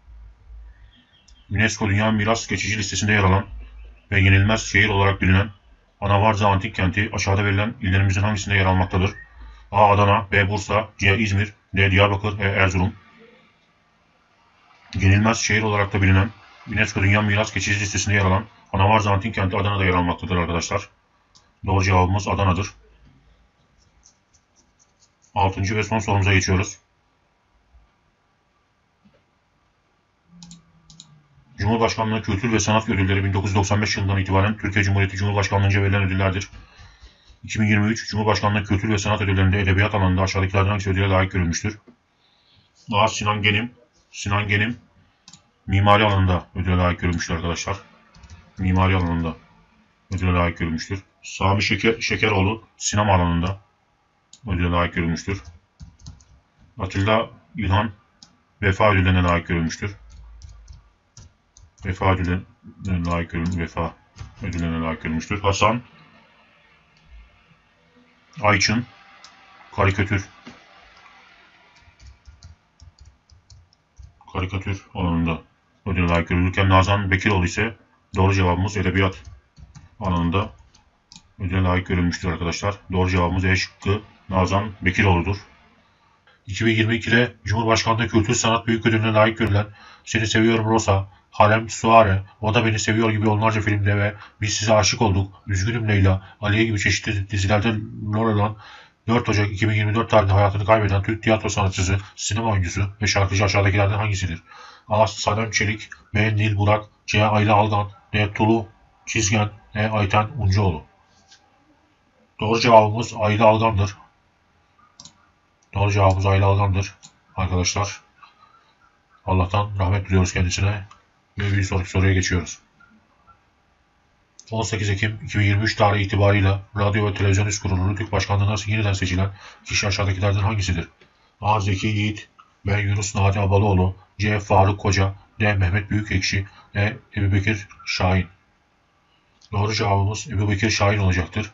UNESCO Dünya Miras Geçici Listesi'nde yer alan ve yenilmez şehir olarak bilinen Anavarza Antik Kenti aşağıda verilen illerimizin hangisinde yer almaktadır? A. Adana, B. Bursa, C. İzmir, D. Diyarbakır, E. Erzurum. Yenilmez şehir olarak da bilinen UNESCO Dünya Miras Geçici Listesi'nde yer alan Anavarza Antik Kenti Adana'da yer almaktadır arkadaşlar. Doğru cevabımız Adana'dır. 6. ve son sorumuza geçiyoruz. Cumhurbaşkanlığı Kültür ve Sanat Ödülleri 1995 yılından itibaren Türkiye Cumhuriyeti Cumhurbaşkanlığı'nca verilen ödüllerdir. 2023 Cumhurbaşkanlığı Kültür ve Sanat Ödülleri'nde edebiyat alanında aşağıdakilerden hangisi ödüle layık görülmüştür? A. Sinan Genim. Sinan Genim mimari alanında ödüle layık görülmüştür arkadaşlar. Mimari alanında ödüle layık görülmüştür. Sami Şekeroğlu sinema alanında ödüle layık görülmüştür. Atilla İlhan Vefa ödüllerine layık görülmüştür. Vefa ödüllerine layık görülmüştür. Hasan Ayçın karikatür alanında ödüle layık görülürken Nazan Bekiroğlu ise doğru cevabımız edebiyat alanında ödüle layık görülmüştür arkadaşlar. Doğru cevabımız E şıkkı Nazan Bekiroğlu'dur. 2022'de Cumhurbaşkanlığı Kültür Sanat Büyük Ödülü'ne layık görülen Seni Seviyorum Rosa, Harem Suare, O da Beni Seviyor gibi onlarca filmde ve Biz Size Aşık Olduk, Üzgünüm Leyla, Aliye gibi çeşitli dizilerde rol alan 4 Ocak 2024 tarihinde hayatını kaybeden Türk tiyatro sanatçısı, sinema oyuncusu ve şarkıcı aşağıdakilerden hangisidir? A. Sanem Çelik, B. Nil Burak, C. Ayla Algan, D. Tulu Çizgen, E. Ayten Uncuoğlu. Doğru cevabımız Ayla Algan'dır. Doğru cevabımız Ayla Algan'dır arkadaşlar. Allah'tan rahmet diliyoruz kendisine. Ve bir sonraki soruya geçiyoruz. 18 Ekim 2023 tarihi itibarıyla Radyo ve Televizyon Üst Kurulu Rütük Başkanlığı'na yeniden seçilen kişi aşağıdakilerden hangisidir? A. Zeki Yiğit, B. Yunus Nadi Abalıoğlu, C. Faruk Koca, D. Mehmet Büyükekşi, E. Ebubekir Şahin. Doğru cevabımız Ebubekir Şahin olacaktır.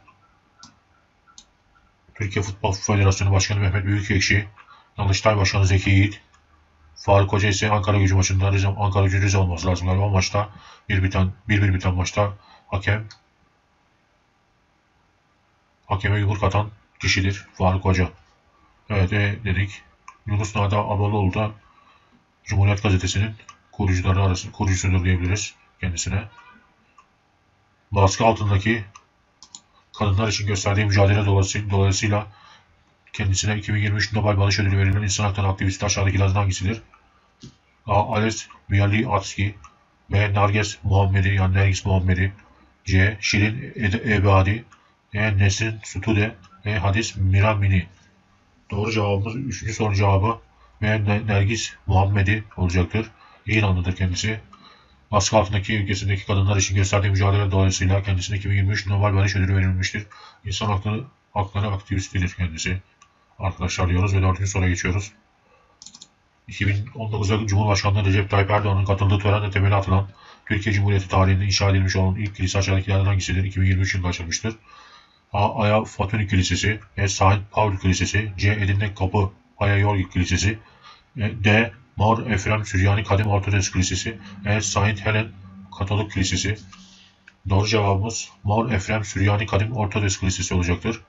Türkiye Futbol Federasyonu Başkanı Mehmet Büyükekşi, Danıştay Başkanı Zeki Yiğit, Faruk Hoca ise Ankara Gücü maçında Ankara Gücü Rize olması lazım galiba. O maçta 1-1 biten maçta hakeme yumruk atan kişidir Faruk Hoca. Evet dedik. Yunus Nadi Abalıoğlu da Cumhuriyet Gazetesi'nin kurucusudur diyebiliriz kendisine. Baskı altındaki kadınlar için gösterdiği mücadele dolayısıyla kendisine 2023 Nobel Barış Ödülü verilen insan hakları aktivisti aşağıdakilerden hangisidir? A. Ales Bialyatski, B. Nergis Muhammedi, C. Şirin Ebadi, E. Nesrin Sutude, E. Hadis Miramini. Doğru cevabımız 3. soru cevabı ve Nergis Muhammedi olacaktır. İranlıdır kendisi. Baskı altındaki ülkesindeki kadınlar için gösterdiği mücadele dolayısıyla kendisine 2023 Nobel Barış Ödülü verilmiştir. İnsan hakları aktivistidir kendisi. Arkadaşlar diyoruz ve 4. soruya geçiyoruz. 2019'da Cumhurbaşkanlığı Recep Tayyip Erdoğan'ın katıldığı törende temeli atılan Türkiye Cumhuriyeti tarihinde inşa edilmiş olan ilk kilise aşağıdakilerden hangisidir? 2023 yılında açılmıştır. A. Aya Fatuni Kilisesi, B. Saint Paul Kilisesi, C. Edirne Kapı Aya Yorgi Kilisesi, D. Mor Efrem Süryani Kadim Ortodoks Kilisesi, E. Saint Helen Katolik Kilisesi. Doğru cevabımız Mor Efrem Süryani Kadim Ortodoks Kilisesi olacaktır.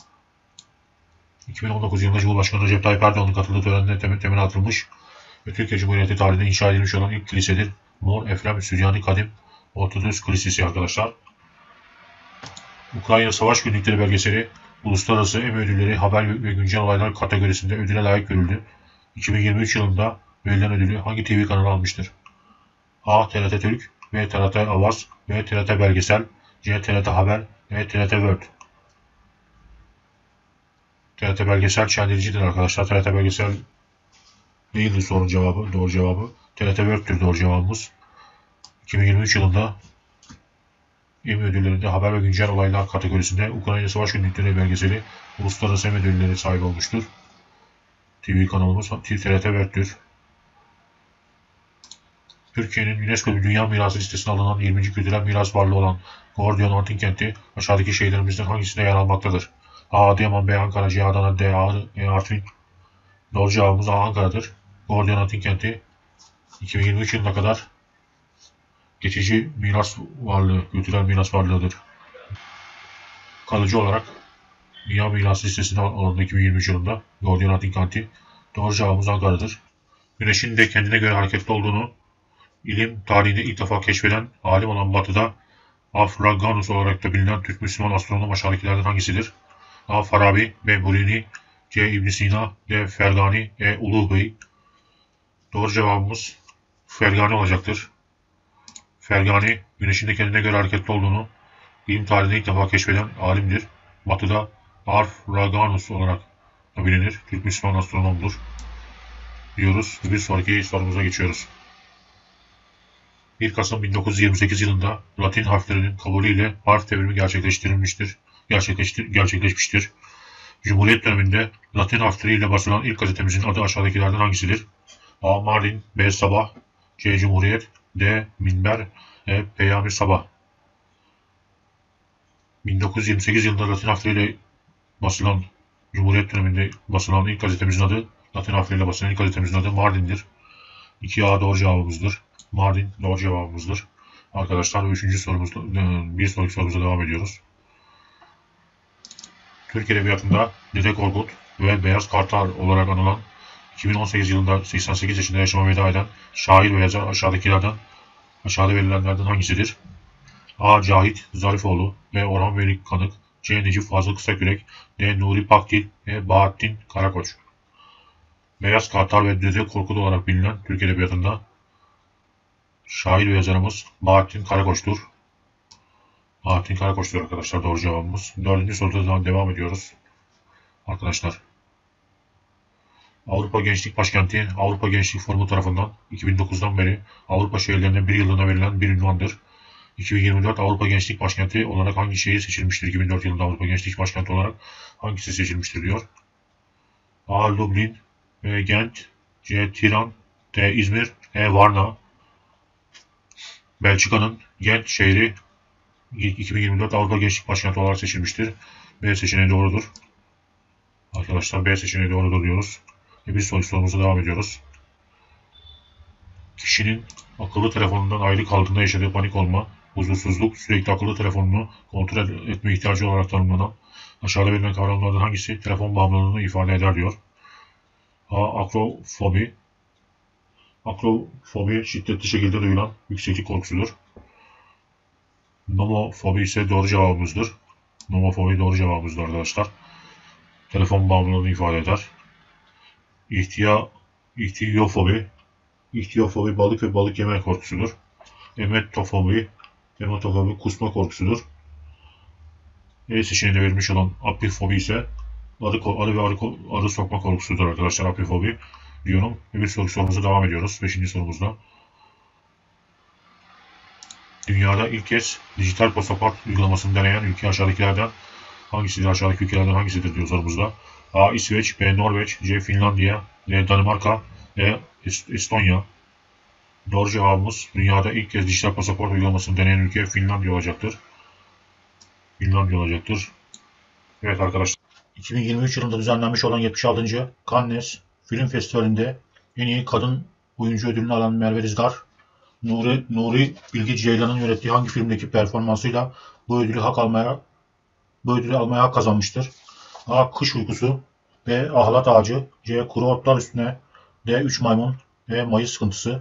2019 yılında Cumhurbaşkanı Recep Tayyip Erdoğan'ın katıldığı törende temeli atılmış ve Türkiye Cumhuriyeti tarihinde inşa edilmiş olan ilk kilisedir. Mor Efrem Süryani Kadim Ortodoks Kilisesi arkadaşlar. Ukrayna Savaş Günlükleri belgeseli Uluslararası Emmy Ödülleri Haber ve Güncel Olaylar kategorisinde ödüle layık görüldü. 2023 yılında verilen ödülü hangi TV kanalı almıştır? A. TRT Türk, B. TRT Avaz, B. TRT Belgesel, C. TRT Haber, D. TRT World. TRT Belgesel çeldiricidir arkadaşlar. TRT Belgesel değildir sorunun cevabı, doğru cevabı. TRT World'tür doğru cevabımız. 2023 yılında Emmy ödüllerinde haber ve güncel olaylar kategorisinde Ukrayna Savaş Günlükleri belgeseli uluslararası Emmy ödülleri sahibi olmuştur. TV kanalımız TRT World'tür. Türkiye'nin UNESCO Dünya Mirası listesine alınan 20. kültürel miras varlığı olan Gordiyon Antik Kenti aşağıdaki şehirlerimizden hangisinde yer almaktadır? A. Adıyaman, B. Ankara, C. Adana, D. Artvin. Doğru cevabımız A. Ankara'dır. Gordiyon Antik Kenti 2023 yılına kadar geçici miras varlığı, kültürel miras varlığıdır. Kalıcı olarak Dünya Mirası listesine alındı 2023 yılında Gordiyon Antik Kenti. Doğru cevabımız Ankara'dır. Güneşin de kendine göre hareketli olduğunu ilim tarihinde ilk defa keşfeden alim olan Batı'da Afraganus olarak da bilinen Türk Müslüman astronom aşağıdakilerden hangisidir? A. Farabi, B. Biruni, C. İbn Sina, D. Fergani, E. Ulu Bey. Doğru cevabımız Fergani olacaktır. Fergani, Güneş'in de kendine göre hareketli olduğunu bilim tarihinde ilk defa keşfeden alimdir. Batı'da Arfraganus olarak da bilinir. Türk Müslüman astronomdur diyoruz. Bir sonraki sorumuza geçiyoruz. 1 Kasım 1928 yılında Latin harflerinin kabulüyle harf devrimi gerçekleşmiştir. Cumhuriyet döneminde Latin harfleriyle basılan ilk gazetemizin adı aşağıdakilerden hangisidir? A. Mardin, B. Sabah, C. Cumhuriyet, D. Minber, E. Peyami Sabah. 1928 yılında Latin harfleriyle basılan Cumhuriyet döneminde basılan ilk gazetemizin adı Latin harfleriyle basılan ilk gazetemizin adı Mardin'dir. 2A doğru cevabımızdır. Mardin doğru cevabımızdır. Arkadaşlar 3. sorumuzda bir sonraki sorumuza devam ediyoruz. Türk Edebiyatı'nda Dede Korkut ve Beyaz Kartal olarak anılan 2018 yılında 88 yaşında yaşama veda eden şair ve yazar aşağıda verilenlerden hangisidir? A. Cahit Zarifoğlu, B. Orhan Veli Kanık, C. Necip Fazıl Kısakürek, D. Nuri Pakdil, E. Bahattin Karakoç. Beyaz Kartal ve Dede Korkut olarak bilinen Türk Edebiyatı'nda şair ve yazarımız Bahattin Karakoç'tur. Bahattin Karakoç'tur arkadaşlar doğru cevabımız. 4. soruda devam ediyoruz. Arkadaşlar. Avrupa Gençlik Başkenti Avrupa Gençlik Forumu tarafından 2009'dan beri Avrupa şehirlerine bir yıllığına verilen bir ünvandır. 2024 Avrupa Gençlik Başkenti olarak hangi şehir seçilmiştir? 2004 yılında Avrupa Gençlik Başkenti olarak hangisi seçilmiştir diyor. A. Lublin, B. Gent, C. Tiran, D. İzmir, E. Varna. Belçika'nın Gent şehri 2024 Avrupa Gençlik Başkenti olarak seçilmiştir. B seçeneği doğrudur. Arkadaşlar B seçeneği doğrudur diyoruz. Bir sonraki sorumuza devam ediyoruz. Kişinin akıllı telefonundan ayrı kaldığında yaşadığı panik olma, huzursuzluk, sürekli akıllı telefonunu kontrol etme ihtiyacı olarak tanımlanan aşağıda verilen kavramlardan hangisi telefon bağımlılığını ifade eder diyor. A. Akrofobi. Akrofobi şiddetli şekilde duyulan yükseklik korkusudur. Nomofobi ise doğru cevabımızdır. Nomofobi doğru cevabımızdır arkadaşlar. Telefon bağımlılığını ifade eder. İhtiyofobi. İhtiyofobi balık ve balık yeme korkusudur. Emetofobi kusma korkusudur. E seçeneğine verilmiş olan apifobi ise arı ve arı sokma korkusudur arkadaşlar apifobi diyorum. Ve bir sonraki sorumuza devam ediyoruz. 5. sorumuzda. Dünyada ilk kez dijital pasaport uygulamasını deneyen ülke aşağıdakilerden hangisidir? Aşağıdaki ülkelerden hangisidir diyor sorumuzda. A. İsveç, B. Norveç, C. Finlandiya, D. Danimarka, E. Estonya. Doğru cevabımız dünyada ilk kez dijital pasaport uygulamasını deneyen ülke Finlandiya olacaktır. Finlandiya olacaktır. Evet arkadaşlar. 2023 yılında düzenlenmiş olan 76. Cannes Film Festivali'nde en iyi kadın oyuncu ödülünü alan Merve Dizdar, Nuri Bilge Ceylan'ın yönettiği hangi filmdeki performansıyla bu ödülü almaya hak kazanmıştır? A. Kış Uykusu, B. Ahlat Ağacı, C. Kuru Otlar Üstüne, D. Üç Maymun, E. Mayıs Sıkıntısı.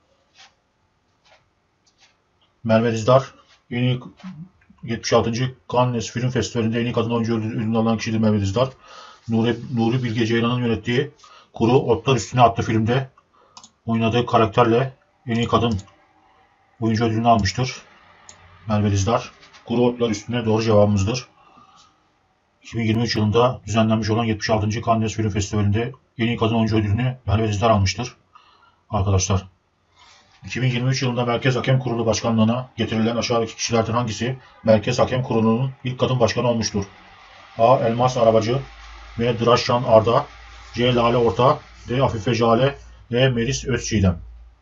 Merve Dizdar en iyi 76. Cannes Film Festivali'nde en iyi kadın oyuncu ödülünü alan kişidir Merve Dizdar. Nuri Bilge Ceylan'ın yönettiği Kuru Otlar Üstüne adlı filmde oynadığı karakterle en iyi kadın oyuncu ödülünü almıştır. Merve Dizdar. Kuru Otlar Üstüne doğru cevabımızdır. 2023 yılında düzenlenmiş olan 76. Cannes Film Festivali'nde en iyi kadın oyuncu ödülünü Merve Dizdar almıştır. Arkadaşlar. 2023 yılında Merkez Hakem Kurulu Başkanlığı'na getirilen aşağıdaki kişilerden hangisi Merkez Hakem Kurulu'nun ilk kadın başkanı olmuştur? A. Elmas Arabacı, B. Draşşan Arda, C. Lale Orta, D. Afife Jale, D. Melis Özçiğdem.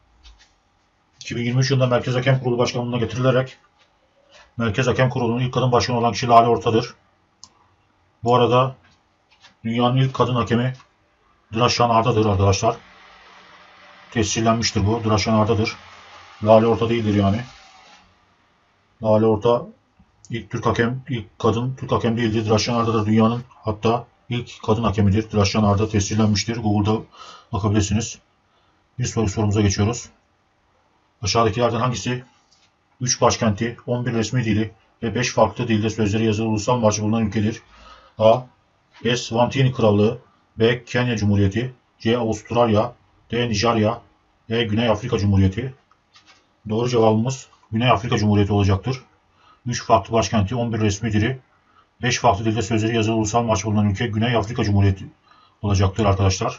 2023 yılında Merkez Hakem Kurulu Başkanlığı'na getirilerek Merkez Hakem Kurulu'nun ilk kadın başkanı olan kişi Lale Orta'dır. Bu arada dünyanın ilk kadın hakemi Draşşan Arda'dır arkadaşlar. Tescillenmiştir bu. Draşşan Arda'dır. Lale Orta değildir yani. Lale Orta ilk kadın Türk hakem değildir. Draşşan Arda'dır dünyanın hatta ilk kadın hakemidir. Draşşan Arda tescillenmiştir. Google'da bakabilirsiniz. Bir sonraki sorumuza geçiyoruz. Aşağıdakilerden hangisi 3 başkenti, 11 resmi dili ve 5 farklı dilde sözleri yazılı ulusal marşı bulunan ülkedir? A. Eswatini Krallığı, B. Kenya Cumhuriyeti, C. Avustralya, D. Nijerya, E. Güney Afrika Cumhuriyeti. Doğru cevabımız Güney Afrika Cumhuriyeti olacaktır. 3 farklı başkenti, 11 resmi dili, 5 farklı dilde sözleri yazılı ulusal marş bulunan ülke Güney Afrika Cumhuriyeti olacaktır arkadaşlar.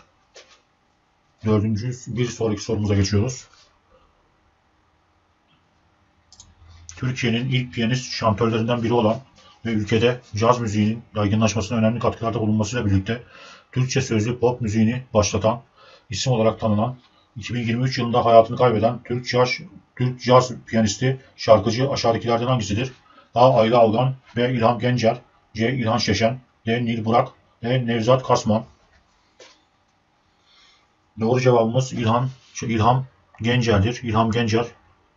Bir sonraki sorumuza geçiyoruz. Türkiye'nin ilk piyanist şantörlerinden biri olan ve ülkede caz müziğinin yaygınlaşmasına önemli katkılarda bulunmasıyla birlikte Türkçe sözlü pop müziğini başlatan, isim olarak tanınan, 2023 yılında hayatını kaybeden Türk caz piyanisti, şarkıcı aşağıdakilerden hangisidir? A. Ayla Algan, B. İlham Gencer, C. İlhan Şeşen, D. Nil Burak, D. Nevzat Kasman. Doğru cevabımız İlham Gencer'dir. İlham Gencer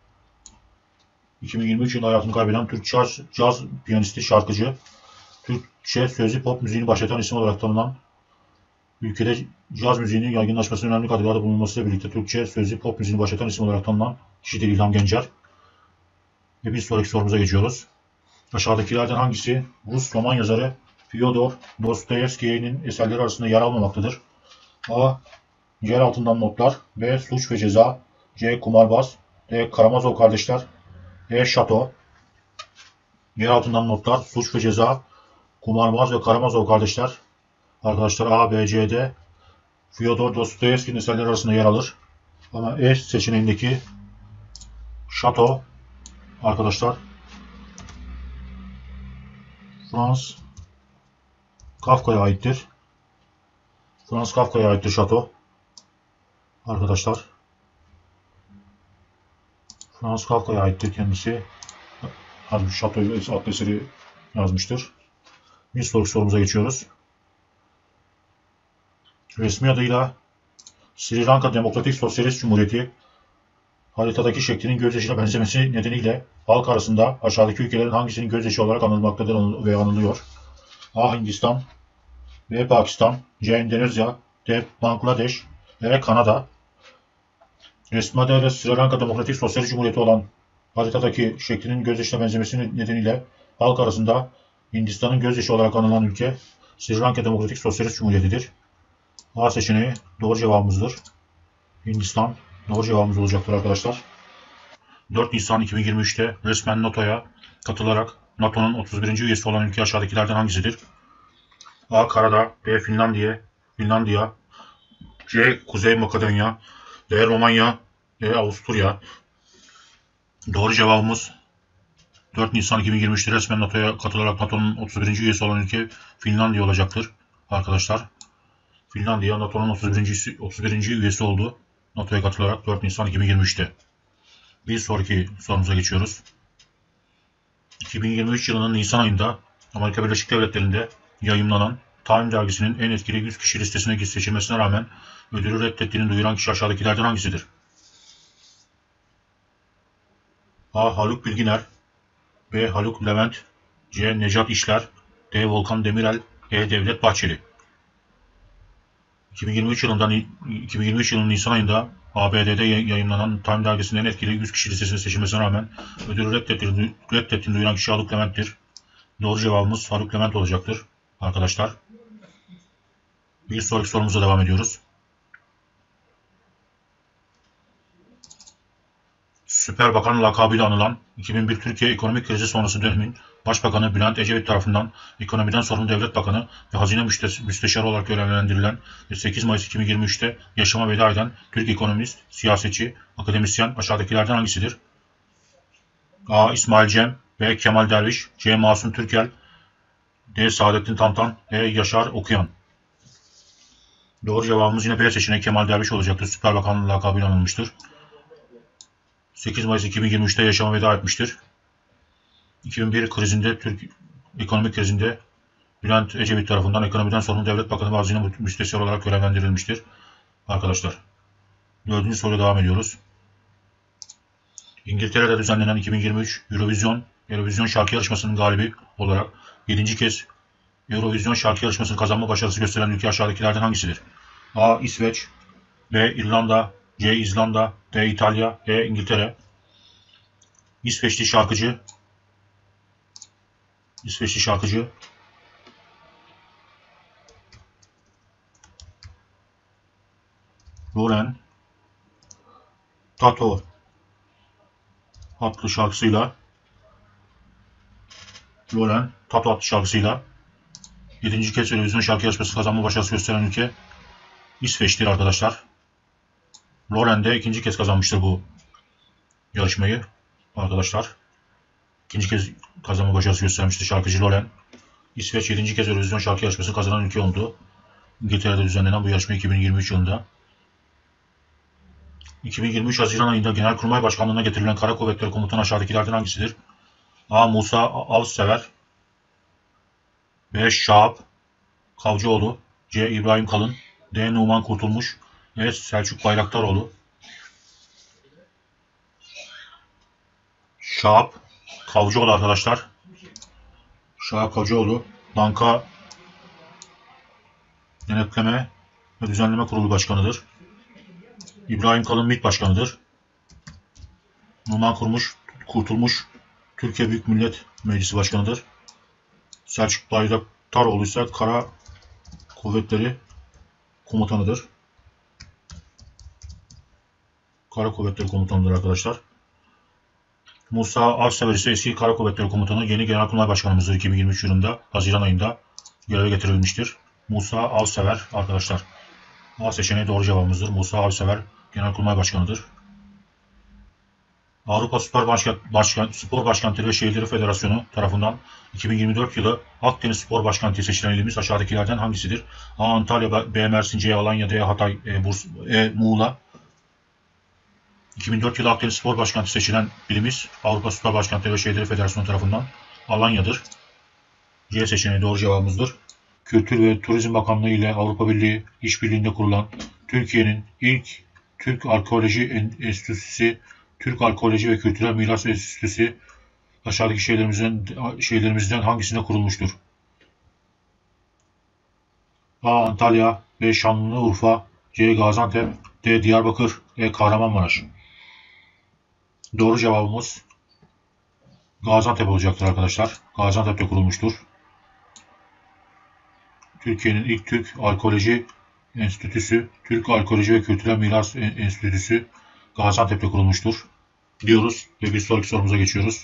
2023 yılında hayatını kaybeden Türk caz piyanisti, şarkıcı, Türkçe sözlü pop müziğini başlatan isim olarak tanınan, ülkede caz müziğinin yaygınlaşmasına önemli katkılarda bulunmasıyla birlikte Türkçe sözlü pop müziğini başlatan isim olarak tanınan kişidir İlham Gencer. Ve bir sonraki sorumuza geçiyoruz. Aşağıdakilerden hangisi Rus roman yazarı Fyodor Dostoyevski'nin eserleri arasında yer almamaktadır? A. Yer altından notlar, B. Suç ve ceza, C. Kumarbaz, D. Karamazov kardeşler, D. Şato. Yer altından notlar, suç ve ceza, Kumarbaz ve Karamazov kardeşler. Arkadaşlar A, B, C, D Fyodor Dostoyevski'nin eserleri arasında yer alır. Ama E seçeneğindeki Şato arkadaşlar Franz Kafka'ya aittir. Franz Kafka'ya aittir Şato. Arkadaşlar Franz Kafka'ya aittir kendisi. Şato adlı eseri yazmıştır. Bir sonraki sorumuza geçiyoruz. Resmi adıyla Sri Lanka Demokratik Sosyalist Cumhuriyeti, haritadaki şeklinin gözyaşına benzemesi nedeniyle halk arasında aşağıdaki ülkelerin hangisinin gözyaşı olarak anılmaktadır ve anılıyor? A. Hindistan, B. Pakistan, C. Endonezya, D. Bangladeş, E. Kanada. Resmi adıyla Sri Lanka Demokratik Sosyalist Cumhuriyeti olan haritadaki şeklinin gözyaşına benzemesi nedeniyle halk arasında Hindistan'ın gözyaşı olarak anılan ülke Sri Lanka Demokratik Sosyalist Cumhuriyeti'dir. A seçeneği doğru cevabımızdır. Hindistan doğru cevabımız olacaktır arkadaşlar. 4 Nisan 2023'te resmen NATO'ya katılarak NATO'nun 31. üyesi olan ülke aşağıdakilerden hangisidir? A. Karadağ, B. Finlandiya, C. Kuzey Makedonya, D. Romanya, D. Avusturya. Doğru cevabımız 4 Nisan 2023'te resmen NATO'ya katılarak NATO'nun 31. üyesi olan ülke Finlandiya olacaktır arkadaşlar. Finlandiya NATO'nun 31. üyesi oldu. NATO'ya katılarak 4 Nisan 2023'te. Bir sonraki sorumuza geçiyoruz. 2023 yılının Nisan ayında Amerika Birleşik Devletleri'nde yayımlanan Time dergisinin en etkili 100 kişi listesine seçilmesine rağmen ödülü reddettiğini duyuran kişi aşağıdakilerden hangisidir? A. Haluk Bilginer, B. Haluk Levent, C. Necat İşler, D. Volkan Demirel, E. Devlet Bahçeli. 2023 yılının Nisan ayında ABD'de yayımlanan Time dergisinin en etkili 100 kişi listesine seçilmesine rağmen ödülü reddettiğini duyuran kişi Haluk Levent'tir. Doğru cevabımız Haluk Levent olacaktır arkadaşlar. Bir sonraki sorumuza devam ediyoruz. Süper Bakan lakabıyla anılan 2001 Türkiye ekonomik krizi sonrası dönemin Başbakanı Bülent Ecevit tarafından ekonomiden sorumlu devlet bakanı ve hazine müsteşarı olarak görevlendirilen ve 8 Mayıs 2023'te yaşama veda eden Türk ekonomist, siyasetçi, akademisyen aşağıdakilerden hangisidir? A. İsmail Cem, B. Kemal Derviş, C. Masum Türkel, D. Saadettin Tantan, E. Yaşar Okuyan. Doğru cevabımız yine B seçeneği Kemal Derviş olacaktır. Süper Bakan lakabıyla anılmıştır. 8 Mayıs 2023'te yaşama veda etmiştir. 2001 krizinde, ekonomik krizinde Bülent Ecevit tarafından ekonomiden sorumlu devlet bakanı ve hazine müsteşarı olarak görevlendirilmiştir. Arkadaşlar, 4. soruya devam ediyoruz. İngiltere'de düzenlenen 2023 Eurovision şarkı yarışmasının galibi olarak 7. kez Eurovision şarkı yarışmasını kazanma başarısı gösteren ülke aşağıdakilerden hangisidir? A. İsveç, B. İrlanda, C. İzlanda, D. İtalya, E. İngiltere. İsveçli şarkıcı Roland Tato adlı şarkısıyla Loren Tattoo adlı şarkısıyla 7. kez televizyon şarkı yarışması kazanma başarısı gösteren ülke İsveç'tir arkadaşlar. Loren de 2. kez kazanmıştır bu yarışmayı arkadaşlar. 2. kez kazanma başarısı göstermiştir şarkıcı Loren. İsveç 7. kez televizyon şarkı yarışması kazanan ülke oldu. İngiltere'de düzenlenen bu yarışma 2023 yılında. 2023 Haziran ayında Genelkurmay Başkanlığı'na getirilen Kara Kuvvetleri Komutanı aşağıdakilerden hangisidir? A. Musa Avsever, B. Şahap Kavcıoğlu, C. İbrahim Kalın, D. Numan Kurtulmuş, E. Selçuk Bayraktaroğlu. Şahap Kavcıoğlu arkadaşlar. Şahap Kavcıoğlu, Banka Denetleme ve Düzenleme Kurulu Başkanı'dır. İbrahim Kalın MİT Başkanı'dır. Numan Kurtulmuş Türkiye Büyük Millet Meclisi Başkanı'dır. Selçuk Bayraktaroğlu ise Kara Kuvvetleri Komutanı'dır. Kara Kuvvetleri Komutanı'dır arkadaşlar. Musa Avsever ise eski Kara Kuvvetleri Komutanı, yeni Genelkurmay Başkanımızdır. 2023 yılında Haziran ayında göreve getirilmiştir. Musa Avsever arkadaşlar. A seçeneği doğru cevabımızdır. Musa Avsever Genelkurmay Başkanı'dır. Avrupa Spor Başkentleri ve Şehirleri Federasyonu tarafından 2024 yılı Akdeniz Spor Başkenti seçilen ilimiz aşağıdakilerden hangisidir? A. Antalya, B. Mersin, C. Alanya, D. Hatay, Muğla. 2004 yılı Akdeniz Spor Başkenti seçilen ilimiz Avrupa Spor Başkentleri ve Şehirleri Federasyonu tarafından Alanya'dır. C seçeneği doğru cevabımızdır. Kültür ve Turizm Bakanlığı ile Avrupa Birliği işbirliğinde kurulan Türkiye'nin ilk Türk Arkeoloji Enstitüsü, Türk Arkeoloji ve Kültürel Miras Enstitüsü aşağıdaki şehirlerimizden hangisinde kurulmuştur? A. Antalya, B. Şanlıurfa, C. Gaziantep, D. Diyarbakır, E. Kahramanmaraş. Doğru cevabımız Gaziantep olacaktır arkadaşlar. Gaziantep'te kurulmuştur. Türkiye'nin ilk Türk Arkeoloji Enstitüsü, Türk Arkeoloji ve Kültürel Miras Enstitüsü Gaziantep'te kurulmuştur diyoruz ve bir sonraki sorumuza geçiyoruz.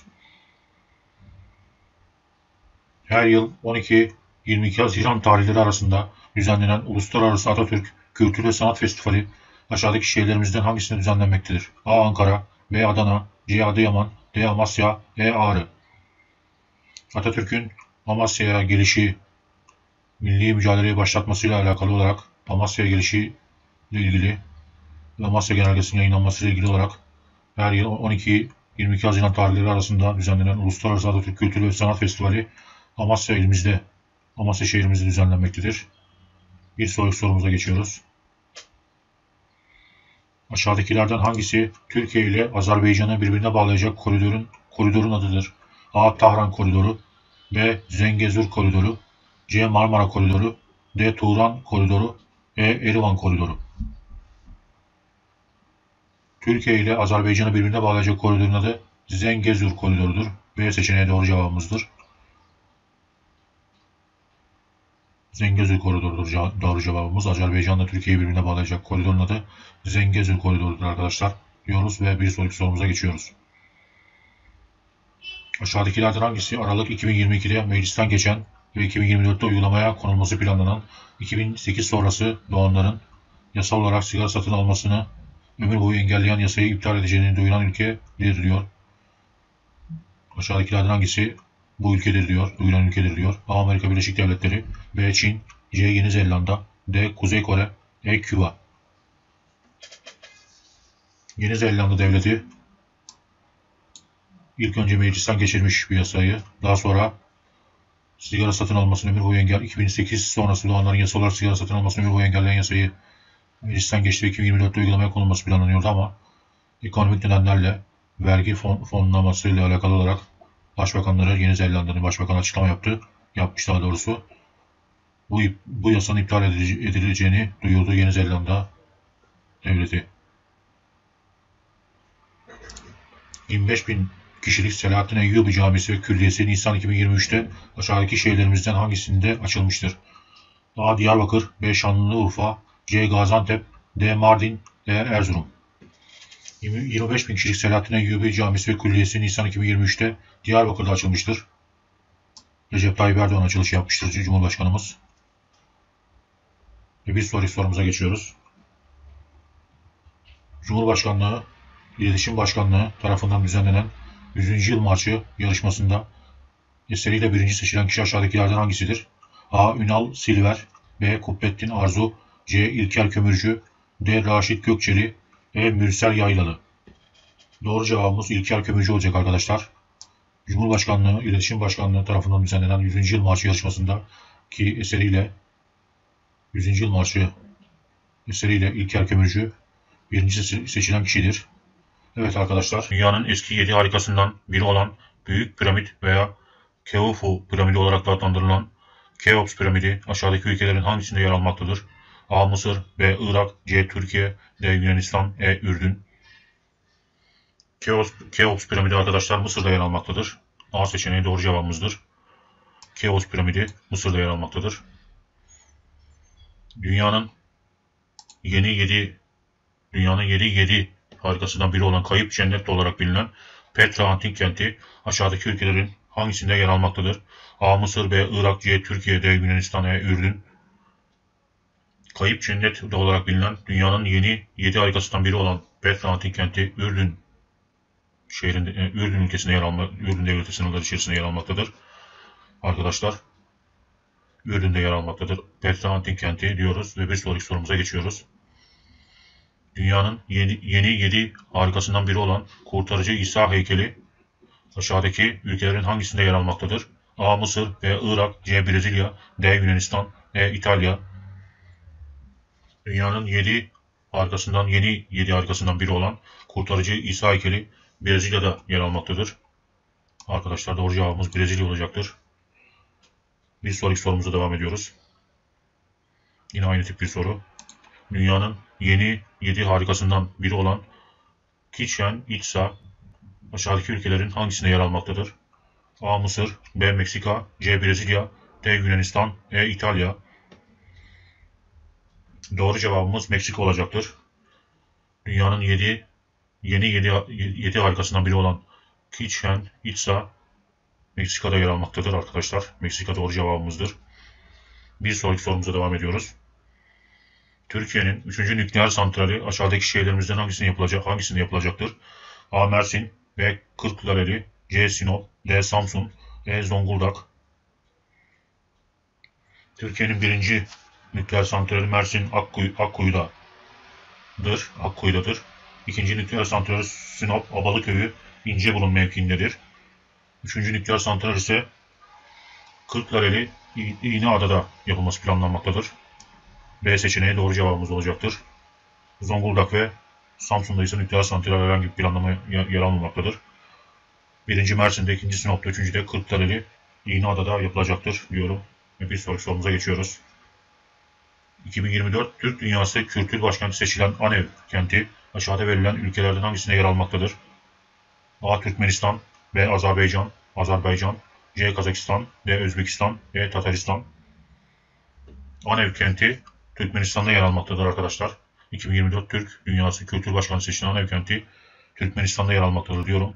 Her yıl 12-22 Haziran tarihleri arasında düzenlenen Uluslararası Atatürk Kültür ve Sanat Festivali aşağıdaki şehirlerimizden hangisinde düzenlenmektedir? A. Ankara, B. Adana, C. Adıyaman, D. Amasya, E. Ağrı. Atatürk'ün Amasya'ya gelişi, milli mücadeleyi başlatmasıyla alakalı olarak Amasya'ya gelişi ile ilgili ve Amasya Genelgesi'nin yayınlanmasıyla ilgili olarak her yıl 12-22 Haziran tarihleri arasında düzenlenen Uluslararası Atatürk Kültür ve Sanat Festivali Amasya şehrimizde düzenlenmektedir. Bir sonraki sorumuza geçiyoruz. Aşağıdakilerden hangisi Türkiye ile Azerbaycan'ı birbirine bağlayacak koridorun adıdır? A. Tahran Koridoru, B. Zengezur Koridoru, C. Marmara Koridoru, D. Turan Koridoru, E. Erivan Koridoru. Türkiye ile Azerbaycan'ı birbirine bağlayacak koridorun adı Zengezur Koridoru'dur. B seçeneği doğru cevabımızdır. Zengezur Koridoru'dur doğru cevabımız. Azerbaycan'la Türkiye'yi birbirine bağlayacak koridorun adı Zengezur Koridoru'dur arkadaşlar diyoruz ve bir sonraki sorumuza geçiyoruz. Aşağıdakilerden hangisi Aralık 2022'de meclisten geçen ve 2024'te uygulamaya konulması planlanan 2008 sonrası doğanların yasal olarak sigara satın almasını ömür boyu engelleyen yasayı iptal edeceğini duyuran ülkedir diyor. Aşağıdakilerden hangisi bu ülkedir diyor, duyuran ülkedir diyor. A. Amerika Birleşik Devletleri, B. Çin, C. Yeni Zelanda, D. Kuzey Kore, E. Küba. Yeni Zelanda devleti ilk önce meclisten geçirmiş bir yasayı, daha sonra sigara satın almasını ömür boyu 2008 sonrası doğanların yasal olarak sigara satın almasını ömür boyu engelleyen yasayı meclisten geçti ve 2024'te uygulamaya konulması planlanıyordu ama ekonomik nedenlerle vergi fonlamasıyla alakalı olarak başbakanları Yeni Zelanda'nın başbakanı açıklama yapmış daha doğrusu. Bu yasanın iptal edileceğini duyurdu Yeni Zelanda devleti. 25.000 kişilik Selahattin Eyyubi Camisi ve Külliyesi Nisan 2023'te aşağıdaki şehirlerimizden hangisinde açılmıştır? A. Diyarbakır, B. Şanlıurfa, C. Gaziantep, D. Mardin, D. Erzurum. 25 bin kişilik Selahattin Eyyubi Camisi ve Külliyesi Nisan 2023'te Diyarbakır'da açılmıştır. Recep Tayyip Erdoğan açılışı yapmıştır Cumhurbaşkanımız. Ve bir sonraki sorumuza geçiyoruz. Cumhurbaşkanlığı İletişim Başkanlığı tarafından düzenlenen 100. Yıl Marşı yarışmasında eseriyle birinci seçilen kişi aşağıdakilerden hangisidir? A. Ünal Silver, B. Kubbettin Arzu, C. İlker Kömürcü, D. Raşit Gökçeli, E. Mürsel Yaylalı. Doğru cevabımız İlker Kömürcü olacak arkadaşlar. Cumhurbaşkanlığı İletişim Başkanlığı tarafından düzenlenen 100. Yıl Marşı yarışmasında ki eseriyle 100. Yıl Marşı eseriyle İlker Kömürcü birinci seçilen kişidir. Evet arkadaşlar, dünyanın eski 7 harikasından biri olan Büyük Piramit veya Keopu Piramidi olarak da adlandırılan Keops Piramidi aşağıdaki ülkelerin hangisinde yer almaktadır? A. Mısır, B. Irak, C. Türkiye, D. Yunanistan, E. Ürdün. Keops Piramidi arkadaşlar Mısır'da yer almaktadır. A seçeneği doğru cevabımızdır. Keops Piramidi Mısır'da yer almaktadır. Dünyanın yedi harikasından biri olan Kayıp Cennet olarak bilinen Petra Antik Kenti aşağıdaki ülkelerin hangisinde yer almaktadır? A. Mısır, B. Irak, C. Türkiye, D. Yunanistan, E. Ürdün. Kayıp Cennet olarak bilinen dünyanın yedi harikasından biri olan Petra Antik Kenti Ürdün ülkesinde Ürdün devleti sınırları içerisinde yer almaktadır. Arkadaşlar, Ürdün'de yer almaktadır. Petra Antik Kenti diyoruz ve bir sonraki sorumuza geçiyoruz. Dünyanın yedi harikasından biri olan Kurtarıcı İsa heykeli aşağıdaki ülkelerin hangisinde yer almaktadır? A. Mısır, B. Irak, C. Brezilya, D. Yunanistan, E. İtalya. Dünyanın yedi harikasından biri olan Kurtarıcı İsa heykeli Brezilya'da yer almaktadır. Arkadaşlar doğru cevabımız Brezilya olacaktır. Bir sonraki sorumuza devam ediyoruz. Yine aynı tip bir soru. Dünyanın yedi harikasından biri olan Chichén Itzá aşağıdaki ülkelerin hangisinde yer almaktadır? A. Mısır, B. Meksika, C. Brezilya, D. Yunanistan, E. İtalya. Doğru cevabımız Meksika olacaktır. Dünyanın yedi harikasından biri olan Chichén Itzá Meksika'da yer almaktadır arkadaşlar. Meksika doğru cevabımızdır. Bir sonraki sorumuza devam ediyoruz. Türkiye'nin 3. nükleer santrali aşağıdaki şehirlerimizden hangisinde yapılacaktır? A. Mersin, B. Kırklareli, C. Sinop, D. Samsun, E. Zonguldak. Türkiye'nin 1. nükleer santrali Mersin Akkuyu'dadır. 2. nükleer santrali Sinop Abalıköy'ü İnceburun mevkiindedir. 3. nükleer santral ise Kırklareli İğneada'da yapılması planlanmaktadır. B seçeneği doğru cevabımız olacaktır. Zonguldak ve Samsun'da ise nükleer santral herhangi bir planlama yer almamaktadır. 1. Mersin'de, 2. Sinop'ta, 3. de Kırklareli İğneada'da yapılacaktır diyorum. Ve bir sonraki sorumuza geçiyoruz. 2024 Türk Dünyası Kültür Başkenti seçilen Anev kenti aşağıda verilen ülkelerden hangisinde yer almaktadır? A. Türkmenistan, B. Azerbaycan, C. Kazakistan, D. Özbekistan, E. Tataristan. Anev kenti Türkmenistan'da yer almaktadır arkadaşlar. 2024 Türk Dünyası Kültür Başkanı seçilen Anev kenti Türkmenistan'da yer almaktadır diyorum.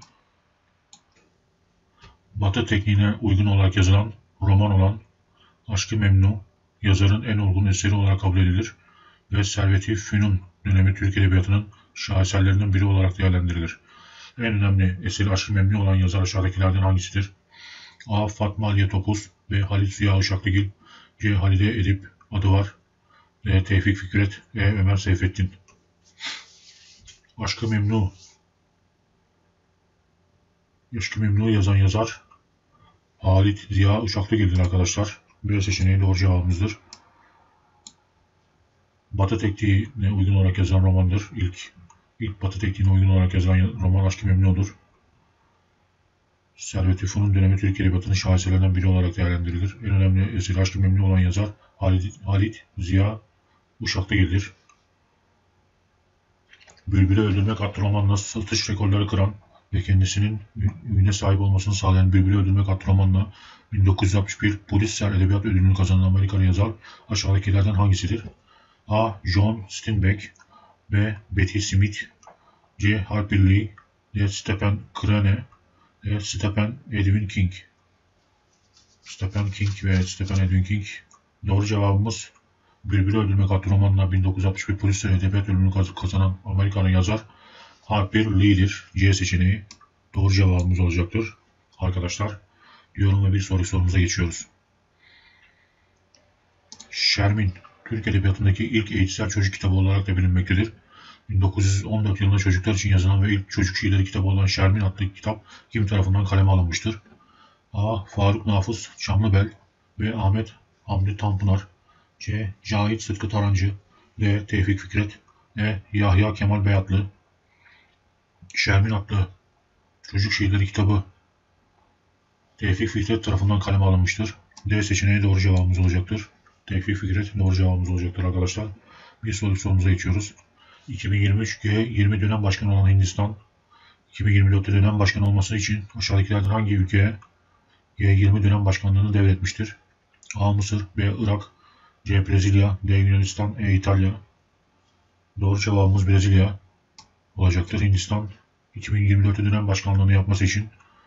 Batı tekniğine uygun olarak yazılan roman olan Aşk-ı Memnu yazarın en olgun eseri olarak kabul edilir ve Servet-i Fünun dönemi Türk Edebiyatı'nın şaheserlerinden biri olarak değerlendirilir. En önemli eseri Aşk-ı Memnu olan yazar aşağıdakilerden hangisidir? A. Fatma Aliye Topuz, B. Halit Ziya Uşaklıgil, C. Halide Edip Adıvar, D. Tevfik Fikret, E. Ömer Seyfettin. Aşk-ı Memnu yazan yazar Halit Ziya Uşaklıgil'dir arkadaşlar. B seçeneği doğru cevabımızdır. Batı tekniğine uygun olarak yazılan romandır. İlk Batı tekniğine uygun olarak yazılan roman Aşk-ı Memnu'dur. Servet-i Fünun dönemi Türk Edebiyatı'nın şaheserlerinden biri olarak değerlendirilir. En önemli eseri Aşk-ı Memnu olan yazar Halit Ziya Uşaklıgil'dir. Bülbül'ü Öldürmek adlı romanla satış rekorları kıran ve kendisinin ününe sahip olmasını sağlayan Bülbül'ü Öldürmek adlı romanla 1961 Pulitzer Edebiyat Ödülünü kazanan Amerikalı yazar aşağıdakilerden hangisidir? A. John Steinbeck, B. Betty Smith, C. Harper Lee, D. Stephen Crane, D. Stephen Edwin King. Stephen King ve Stephen Edwin King. Doğru cevabımız Bülbül'ü Öldürmek adlı romanla 1961 polisler edebiyat ödülünü kazanan Amerikalı yazar Harper Lee'dir. C seçeneği doğru cevabımız olacaktır. Arkadaşlar, diyorum ve bir sonraki sorumuza geçiyoruz. Şermin, Türk Edebiyatı'ndaki ilk eğitsel çocuk kitabı olarak da bilinmektedir. 1914 yılında çocuklar için yazılan ve ilk çocuk şiirleri kitabı olan Şermin adlı kitap kim tarafından kaleme alınmıştır? A. Faruk Nafız Çamlıbel, B. Ahmet Hamdi Tanpınar, C. Cahit Sıtkı Tarancı, D. Tevfik Fikret, E. Yahya Kemal Beyatlı. Şermin adlı çocuk şiirleri kitabı Tevfik Fikret tarafından kaleme alınmıştır. D seçeneği doğru cevabımız olacaktır. Tevfik Fikret doğru cevabımız olacaktır arkadaşlar. Bir sonraki sorumuza geçiyoruz. 2023 G20 dönem başkanı olan Hindistan, 2024'te dönem başkanı olması için aşağıdakilerden hangi ülkeye G20 dönem başkanlığını devretmiştir? A. Mısır, B. Irak, C. Brezilya, D. Yunanistan, E. İtalya. Doğru cevabımız Brezilya olacaktır. Hindistan 2024'te dönem başkanlığını yapması için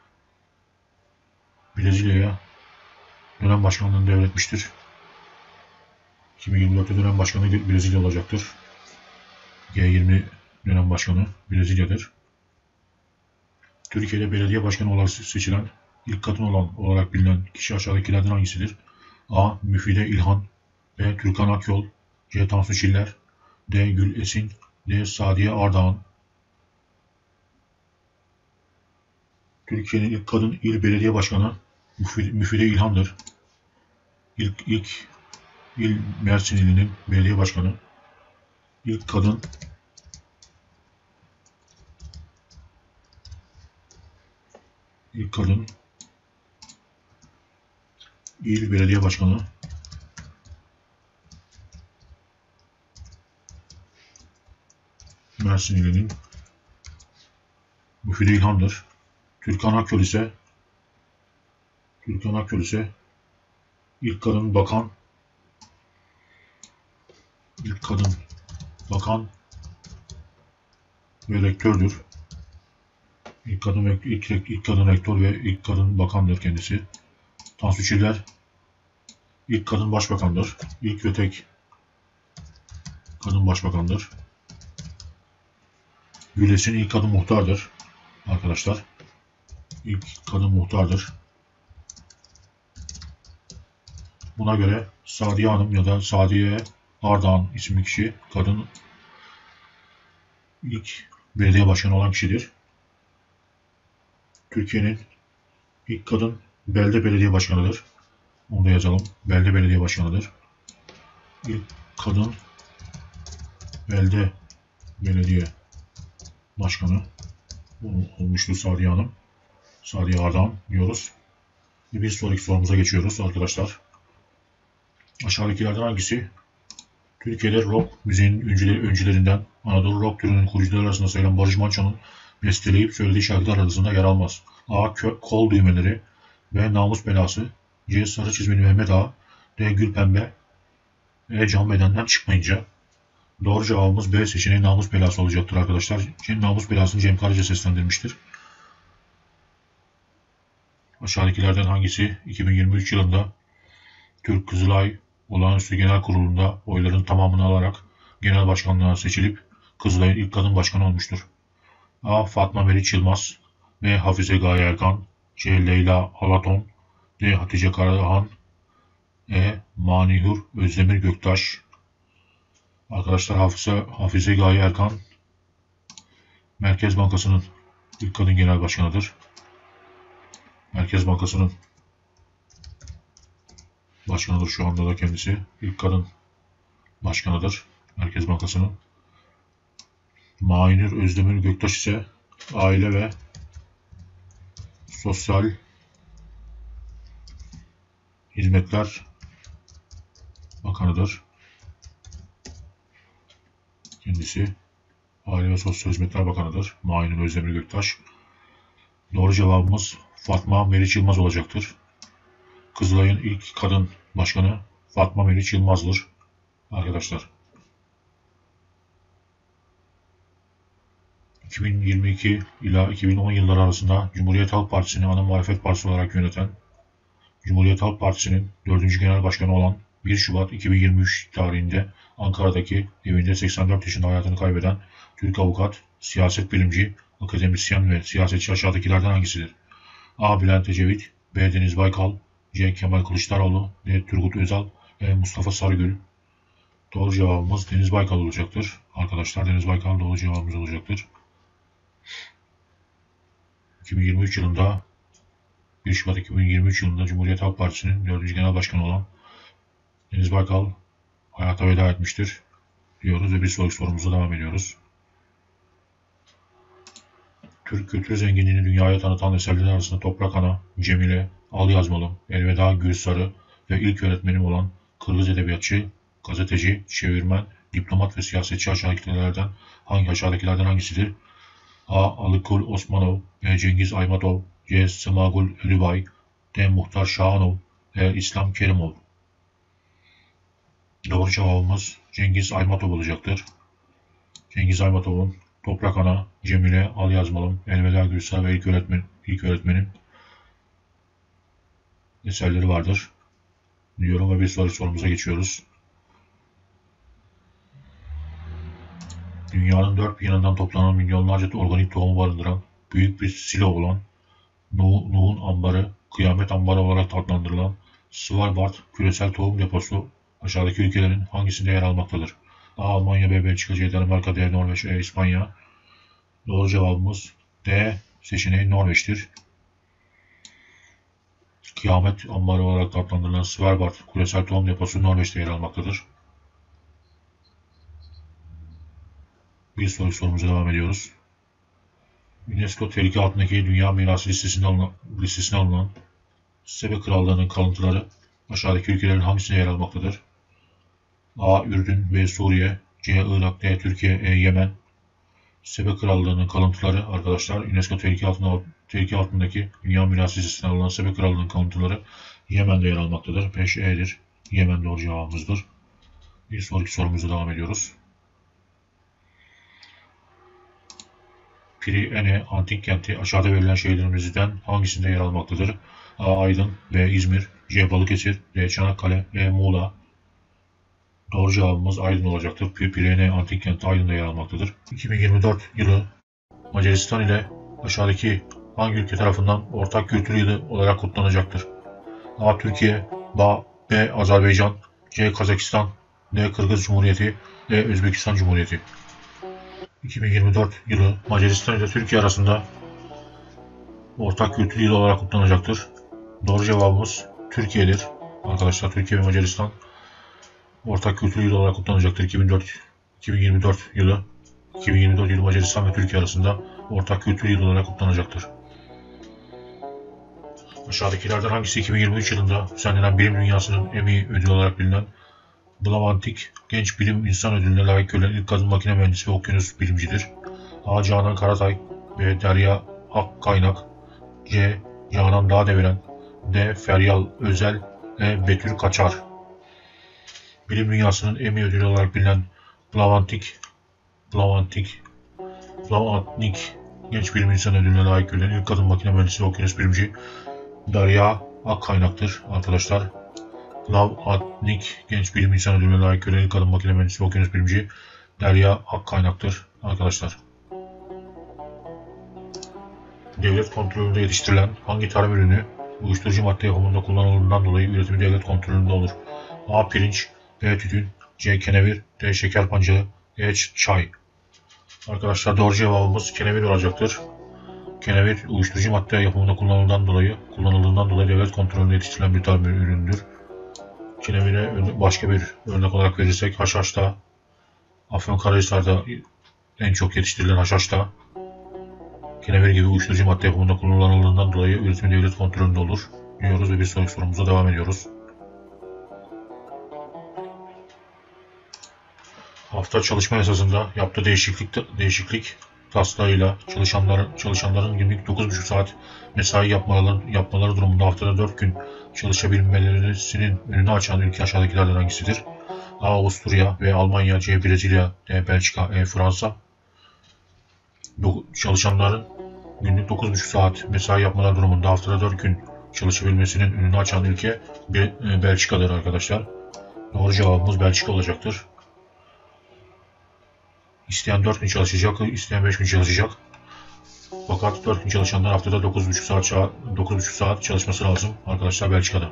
Brezilya'ya dönem başkanlığını devretmiştir. 2024'te dönem başkanı Brezilya olacaktır. G20 dönem başkanı Brezilya'dır. Türkiye'de belediye başkanı olarak seçilen ilk kadın olarak bilinen kişi aşağıdakilerden hangisidir? A. Müfide İlhan, B. Türkan Akyol, C. Tansu Çiller, D. Gül Esin, D. Sadiye Ardahan. Türkiye'nin ilk kadın il belediye başkanı Müfide İlhan'dır. İlk il Mersin ilinin belediye başkanı. İlk kadın il belediye başkanı Mersin ilinin Müfide İlhan'dır. Türkan Akyol ise ilk kadın bakan ve rektördür. İlk kadın rektör ve ilk kadın bakandır kendisi. Tansu Çiller ilk kadın başbakandır. İlk ve tek kadın başbakandır. Gül Esin ilk kadın muhtardır. Arkadaşlar, ilk kadın muhtardır. Buna göre Sadiye Hanım ya da Sadiye Ardahan isimli kişi kadın ilk belediye başkanı olan kişidir. Türkiye'nin ilk kadın belde belediye başkanıdır. Onu da yazalım. Belde belediye başkanıdır. İlk kadın belde belediye başkanı olmuştur Sadiye Hanım. Sadiye Ardahan diyoruz. Bir sonraki sorumuza geçiyoruz arkadaşlar. Aşağıdakilerden hangisi Türkiye'de rock müziğinin öncülerinden Anadolu rock türünün kurucuları arasında sayılan Barış Manço'nun besteleyip söylediği şarkılar arasında yer almaz? A. Kol düğmeleri, B. Namus belası, C. Sarı çizmeli Mehmet Ağa, D. Gül pembe, E. Can bedenden çıkmayınca. Doğru cevabımız B seçeneği namus belası olacaktır arkadaşlar. Namus belasını Cem Karaca seslendirmiştir. Aşağıdakilerden hangisi 2023 yılında Türk Kızılay Olağanüstü Genel Kurulu'nda oyların tamamını alarak genel başkanlığa seçilip Kızılay'ın ilk kadın başkanı olmuştur? A. Fatma Meriç Yılmaz, B. Hafize Gaye Erkan, C. Leyla Alaton, D. Hatice Karahan, E. Manihur Özdemir Göktaş. Arkadaşlar, Hafize Gaye Erkan Merkez Bankası'nın ilk kadın genel başkanıdır. Merkez Bankası'nın başkanıdır şu anda da kendisi. İlk kadın başkanıdır Merkez Bankası'nın. Manihur Özdemir Göktaş ise Aile ve Sosyal Hizmetler Bakanıdır. Kendisi Aile ve Sosyal Hizmetler Bakanıdır. Manihur Özdemir Göktaş. Doğru cevabımız Fatma Meriç Yılmaz olacaktır. Kızılay'ın ilk kadın başkanı Fatma Meriç Yılmaz'dır arkadaşlar. 2022 ila 2010 yılları arasında Cumhuriyet Halk Partisi'ni ana muhalefet partisi olarak yöneten, Cumhuriyet Halk Partisi'nin 4. Genel Başkanı olan 1 Şubat 2023 tarihinde Ankara'daki evinde 84 yaşında hayatını kaybeden Türk avukat, siyaset bilimci, akademisyen ve siyasetçi aşağıdakilerden hangisidir? A. Bülent Ecevit, B. Deniz Baykal, C. Kemal Kılıçdaroğlu, D. Turgut Özal, E. Mustafa Sarıgül. Doğru cevabımız Deniz Baykal olacaktır. Arkadaşlar Deniz Baykal doğru cevabımız olacaktır. 2023 yılında 1 Şubat 2023 yılında Cumhuriyet Halk Partisi'nin 4. Genel Başkanı olan Deniz Baykal hayata veda etmiştir diyoruz ve bir sonraki sorumuza devam ediyoruz. Türk kültürü zenginliğini dünyaya tanıtan eserler arasında Toprak Ana, Cemile, Al Yazmalım, Elveda Gülsarı ve ilk öğretmenim olan Kırgız edebiyatçı, gazeteci, çevirmen, diplomat ve siyasetçi aşağıdakilerden hangisidir? A. Alıkul Osmanov, B. Cengiz Aymatov, C. Smagul Ölübay, D. Muhtar Şahanov, E. İslam Kerimov. Doğru cevabımız Cengiz Aymatov olacaktır. Cengiz Aymatov'un Toprak Ana, Cemile, Al Yazmalım, Elveda Gülsar ve ilk öğretmenim eserleri vardır diyorum ve bir sonraki sorumuza geçiyoruz. Dünyanın dört bir yanından toplanan milyonlarca organik tohumu barındıran büyük bir silo olan Nuh'un ambarı, kıyamet ambarı olarak adlandırılan Svalbard küresel tohum deposu aşağıdaki ülkelerin hangisinde yer almaktadır? A. Almanya, B. Belçika, C. Danimarka, D. Norveç, E. İspanya. Doğru cevabımız D seçeneği Norveç'tir. Kıyamet ambarı olarak adlandırılan Svalbard küresel tohum deposu Norveç'te yer almaktadır. Bir sonraki sorumuza devam ediyoruz. UNESCO tehlike altındaki Dünya Mirası listesine alınan Sebe Krallığı'nın kalıntıları aşağıdaki ülkelerin hangisinde yer almaktadır? A. Ürdün, B. Suriye, C. Irak, D. Türkiye, E. Yemen. Sebe Krallığı'nın kalıntıları arkadaşlar UNESCO tehlike altındaki Dünya Mirası listesine alınan Sebe Krallığı'nın kalıntıları Yemen'de yer almaktadır. 5E'dir. Yemen doğru cevabımızdır. Bir sonraki sorumuza devam ediyoruz. Piri Antik Kenti aşağıda verilen şehirlerimizden hangisinde yer almaktadır? A. Aydın, B. İzmir, C. Balıkesir, D. Çanakkale, E. Muğla. Doğru cevabımız Aydın olacaktır. Piri Antik Kenti Aydın'da yer almaktadır. 2024 yılı Macaristan ile aşağıdaki hangi ülke tarafından ortak kültür yılı olarak kutlanacaktır? A. Türkiye, B. Azerbaycan, C. Kazakistan, D. Kırgız Cumhuriyeti, D. Özbekistan Cumhuriyeti. 2024 yılı Macaristan ile Türkiye arasında ortak kültür yılı olarak kutlanacaktır. Doğru cevabımız Türkiye'dir. Arkadaşlar Türkiye ve Macaristan ortak kültür yılı olarak kutlanacaktır. 2024 yılı Macaristan ve Türkiye arasında ortak kültür yılı olarak kutlanacaktır. Aşağıdakilerden hangisi 2023 yılında düzenlenen Bilim Dünyası'nın en iyi ödülü olarak bilinen Blavatnik Genç Bilim İnsan Ödülü'ne layık görülen ilk kadın makine mühendisi ve okyanus bilimcidir? A. Canan Karatay, B. Derya Akkaynak, C. Canan Dağdeviren, D. Feryal Özel, E. Betül Kaçar. Bilim Dünyası'nın en iyi ödülü olarak bilinen Blavatnik Genç Bilim İnsan Ödülü'ne layık görülen ilk kadın makine mühendisi ve okyanus bilimci Derya Akkaynak'tır arkadaşlar. Blavatnik Genç Bilim İnsan Ödülü'ne layık görülen ilk kadın makine mühendisi ve okyanus bilimci Derya Akkaynak'tır arkadaşlar. Devlet kontrolünde yetiştirilen hangi tarım ürünü uyuşturucu madde yapımında kullanıldığından dolayı üretimi devlet kontrolünde olur? A. Pirinç, B. Tütün, C. Kenevir, D. Şeker pancarı, E. Çay. Arkadaşlar doğru cevabımız kenevir olacaktır. Kenevir uyuşturucu madde yapımında kullanıldığından dolayı devlet kontrolünde yetiştirilen bir tarım ürünüdür. Kenevire başka bir örnek olarak verirsek haşhaşta, Afyonkarahisar'da en çok yetiştirilen haşhaşta kenevir gibi uyuşturucu madde yapımında kullanıldığından dolayı üretimi devlet kontrolünde olur diyoruz ve bir sonraki sorumuza devam ediyoruz. Hafta çalışma yasasında yaptığı değişiklik taslağıyla çalışanların günlük 9,5 saat mesai yapmaları durumunda haftada 4 gün çalışabilmelerinin önünü açan ülke aşağıdakilerden hangisidir? A. Avusturya, B. Almanya, C. Brezilya, D. Belçika, E. Fransa. Çalışanların günlük 9,5 saat mesai yapmalar durumunda haftada 4 gün çalışabilmesinin önünü açan ülke Belçika'dır arkadaşlar. Doğru cevabımız Belçika olacaktır. İsteyen 4 gün çalışacak, isteyen 5 gün çalışacak. Fakat 4 gün çalışanlar haftada 9,5 saat çalışması lazım arkadaşlar Belçika'da.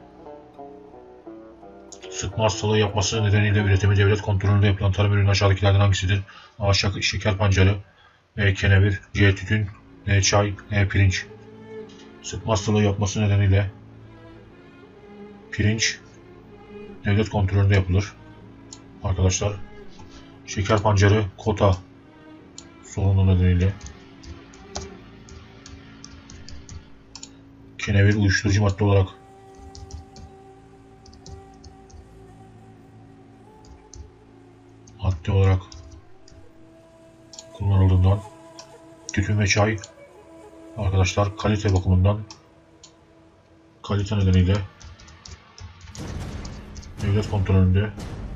Sıtma hastalığı yapması nedeniyle üretimi devlet kontrolünde yapılan tarım ürünü aşağıdakilerden hangisidir? A. Şeker pancarı, B. Kenevir, C. Tütün, D. Çay, E. Pirinç. Sıtma hastalığı yapması nedeniyle pirinç devlet kontrolünde yapılır. Arkadaşlar şeker pancarı kota sorunu nedeniyle, kenevir uyuşturucu madde olarak kullanıldığından, tütün ve çay arkadaşlar kalite bakımından, kalite nedeniyle devlet kontrolünde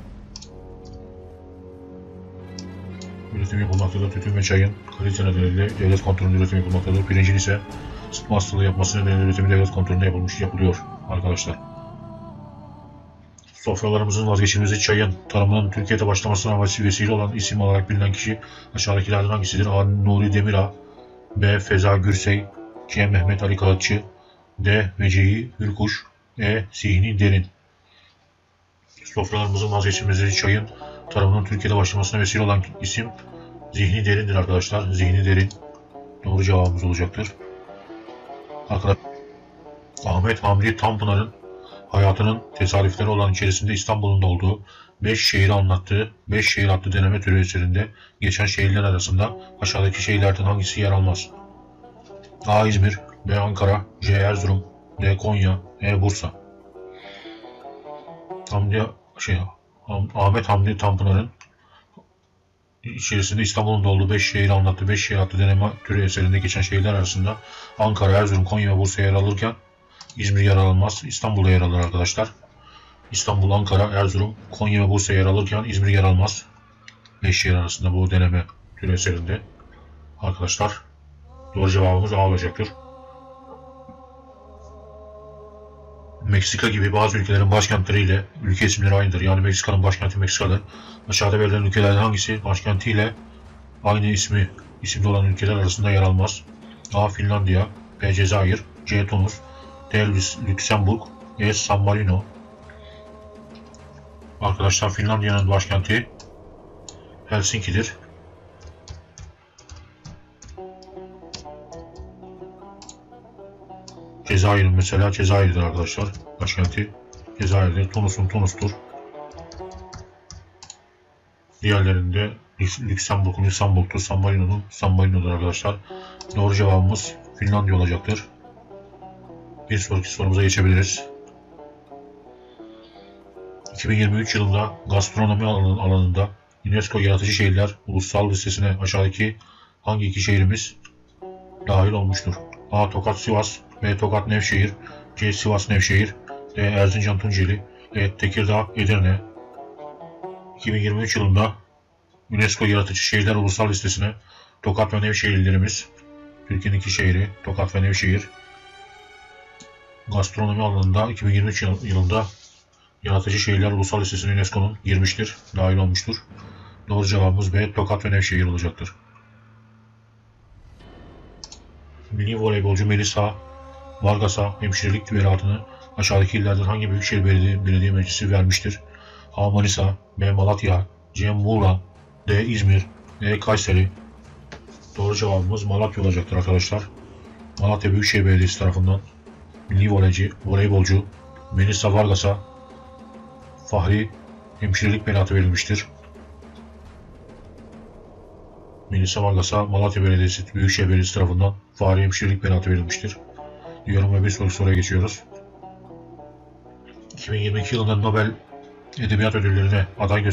üretim yapılmaktadır. Tütün ve çayın kalite nedeniyle devlet kontrolünde üretim yapılmaktadır. Pirincin ise sıtma hastalığı yapması nedeniyle üretimi devlet kontrolünde yapılıyor arkadaşlar. Sofralarımızın vazgeçilmezi çayın tarımının Türkiye'de başlamasına vesile olan isim olarak bilinen kişi aşağıdakilerden hangisidir? A. Nuri Demirağ, B. Feza Gürsey, C. Mehmet Ali Kağıtçı, D. Vecihi Hürkuş, E. Zihni Derin. Sofralarımızın vazgeçilmezi çayın tarımının Türkiye'de başlamasına vesile olan isim Zihni Derin'dir arkadaşlar. Zihni Derin doğru cevabımız olacaktır. Arkadaşlar, Ahmet Hamdi Tanpınar'ın hayatının tesadüfleri olan içerisinde İstanbul'un da olduğu 5 şehri anlattığı 5 şehir adlı deneme türü eserinde geçen şehirler arasında aşağıdaki şehirlerden hangisi yer almaz? A. İzmir, B. Ankara, C. Erzurum, D. Konya, E. Bursa. Ahmet Hamdi Tanpınar'ın içerisinde İstanbul'un da olduğu 5 şehir anlattığı 5 şehir adlı deneme türü eserinde geçen şehirler arasında Ankara, Erzurum, Konya ve Bursa yer alırken İzmir yer almaz. İstanbul'da yer alır arkadaşlar. İstanbul, Ankara, Erzurum, Konya ve Bursa yer alırken İzmir yer almaz. 5 şehir arasında bu deneme türü eserinde. Arkadaşlar doğru cevabımız A olacaktır. Meksika gibi bazı ülkelerin başkentleriyle ülke isimleri aynıdır. Yani Meksika'nın başkenti Meksika'dır. Aşağıda verilen ülkelerden hangisi başkentiyle aynı isimde olan ülkeler arasında yer almaz? A. Finlandiya, B. Cezayir, C. Tunus, D. Lüksemburg, E. San Marino. Arkadaşlar Finlandiya'nın başkenti Helsinki'dir. Cezayir'in mesela Cezayir'dir arkadaşlar. Başkenti Cezayir'dir. Tunus'tur. Diğerlerinde Lüksemburg'un Lüksemburg'tur. San Marino'dur arkadaşlar. Doğru cevabımız Finlandiya olacaktır. Bir sonraki sorumuza geçebiliriz. 2023 yılında gastronomi alanında UNESCO Yaratıcı Şehirler Ulusal Listesi'ne aşağıdaki hangi iki şehrimiz dahil olmuştur? A. Tokat Sivas, B. Tokat Nevşehir, C. Sivas Nevşehir, D. Erzincan Tunceli, E. Tekirdağ Edirne. 2023 yılında UNESCO Yaratıcı Şehirler Ulusal Listesi'ne Tokat ve Nevşehirlerimiz, Türkiye'nin iki şehri Tokat ve Nevşehir, gastronomi alanında 2023 yılında Yaratıcı Şehirler Ulusal Listesi'ne UNESCO'nun girmiştir, dahil olmuştur. Doğru cevabımız B. Tokat ve Nevşehir olacaktır. Milli voleybolcu Melisa Vargas'a hemşirelik tüberatını aşağıdaki illerden hangi büyükşehir belediye meclisi vermiştir? A. Manisa, B. Malatya, C. Muğla, D. İzmir, D. Kayseri. Doğru cevabımız Malatya olacaktır arkadaşlar. Malatya Büyükşehir Belediyesi tarafından milli voleybolcu Melisa Vargas'a fahri hemşirelik beratı verilmiştir. Melisa Vargas'a Malatya Belediyesi Büyükşehir Belediyesi tarafından fahri hemşirelik beratı verilmiştir. Diyorum ve bir sonraki soruya geçiyoruz. 2022 yılında Nobel Edebiyat Ödülleri'ne aday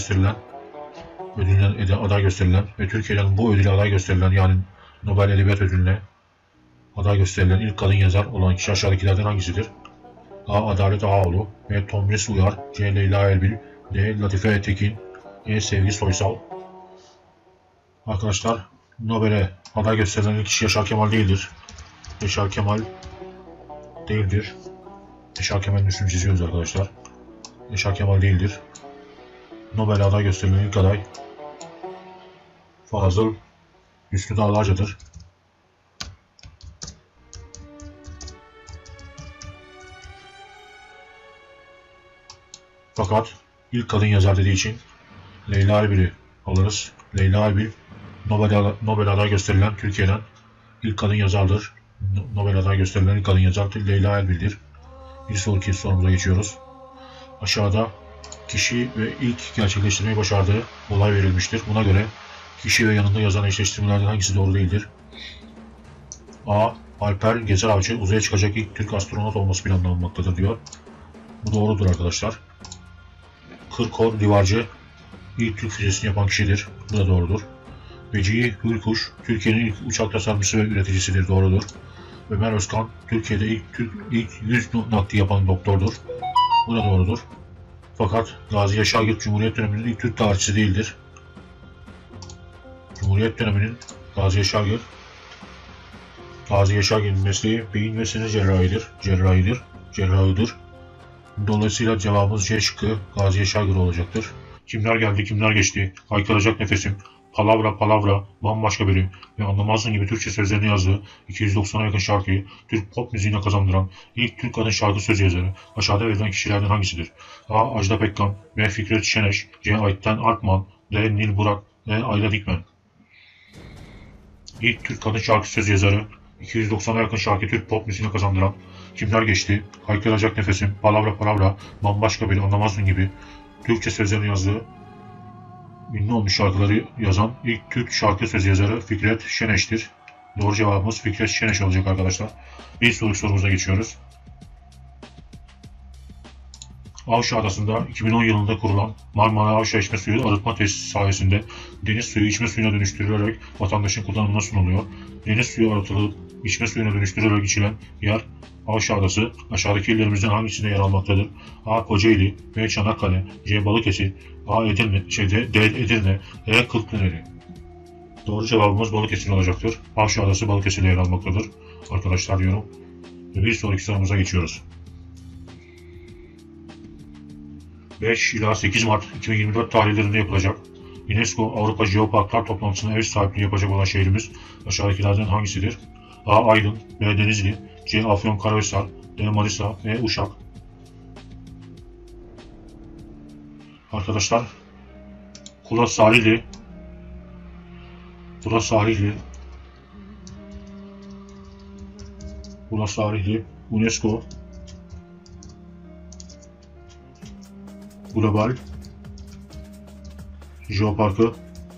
gösterilen ve Türkiye'den bu ödüle aday gösterilen, yani Nobel Edebiyat Ödülü'ne aday gösterilen ilk kadın yazar olan kişi aşağıdakilerden hangisidir? A. Adalet Ağaoğlu, B. Tomris Uyar, C. Leyla Erbil, D. Latife Tekin, E. Sevgi Soysal. Arkadaşlar Nobel'e Aday gösterilen ilk kişi Yaşar Kemal değildir. Yaşar Kemal değildir. Yaşar Kemal'in üstünü çiziyoruz arkadaşlar. Yaşar Kemal değildir. Nobel aday gösterilen ilk aday Fazıl Hüsnü Dağlarca'dır. Fakat ilk kadın yazar dediği için Leyla Erbil'i alırız. Leyla Erbil Nobel aday gösterilen Türkiye'den ilk kadın yazardır. Nobel aday gösterilen ilk kadın yazardır. Leyla Erbil'dir. Bir sonraki sorumuza geçiyoruz. Aşağıda kişi ve ilk gerçekleştirmeyi başardığı olay verilmiştir. Buna göre kişi ve yanında yazan eşleştirmelerden hangisi doğru değildir? A. Alper Gezer Avcı uzaya çıkacak ilk Türk astronot olması planlanmaktadır diyor. Bu doğrudur arkadaşlar. Kırkor Divarcı ilk Türk füzesini yapan kişidir. Bu da doğrudur. Vecihi Hürkuş Türkiye'nin ilk uçak tasarımcısı ve üreticisidir. Doğrudur. Ömer Özkan Türkiye'de ilk 100 nakli yapan doktordur. Bu da doğrudur. Fakat Gazi Yaşargil Cumhuriyet döneminin ilk Türk tarihçisi değildir. Cumhuriyet döneminin Gazi Yaşargil'in mesleği beyin ve sinir cerrahidir. Dolayısıyla cevabımız C şıkkı Gazi Yaşargil olacaktır. Kimler geldi, kimler geçti, haykıracak nefesim, palavra, bambaşka biri ve anlamazsın gibi Türkçe sözlerini yazdığı 290'a yakın şarkıyı Türk pop müziğine kazandıran ilk Türk kadın şarkı sözü yazarı aşağıda verilen kişilerden hangisidir? A. Ajda Pekkan, B. Fikret Şeneş, C. Ayten Alpman, D. Nil Burak, D. Ayla Dikmen. İlk Türk kadın şarkı sözü yazarı 290'a yakın şarkı Türk pop müziğine kazandıran Kimler geçti, haykıracak nefesim, palavra, bambaşka biri, anlamazsın gibi Türkçe sözlerini yazdığı ünlü olmuş şarkıları yazan ilk Türk şarkı sözü yazarı Fikret Şeneş'tir. Doğru cevabımız Fikret Şeneş olacak arkadaşlar. Bir sonraki sorumuza geçiyoruz. Avşa Adası'nda 2010 yılında kurulan Marmara Avşa İçme Suyu Arıtma Tesisi sayesinde deniz suyu içme suyuna dönüştürülerek vatandaşın kullanımına sunuluyor. Deniz suyu arıtılıp içme suyuna dönüştürülerek içilen yer Avşa Adası aşağıdaki illerimizden hangisinde yer almaktadır? A. Kocaeli, B. Çanakkale, C. Balıkesir, D. Edirne, E. Kırklareli. Doğru cevabımız Balıkesir olacaktır. Avşa Adası Balıkesir'de yer almaktadır. Arkadaşlar diyorum. Ve bir sonraki sorumuza geçiyoruz. 5 ila 8 Mart 2024 tarihlerinde yapılacak UNESCO Avrupa Jeoparklar toplantısına ev sahipliği yapacak olan şehrimiz aşağıdakilerden hangisidir? A. Aydın, B. Denizli, C. Afyonkarahisar, D. Manisa, E. Uşak. Arkadaşlar Kula Salihli UNESCO Global Jeoparkı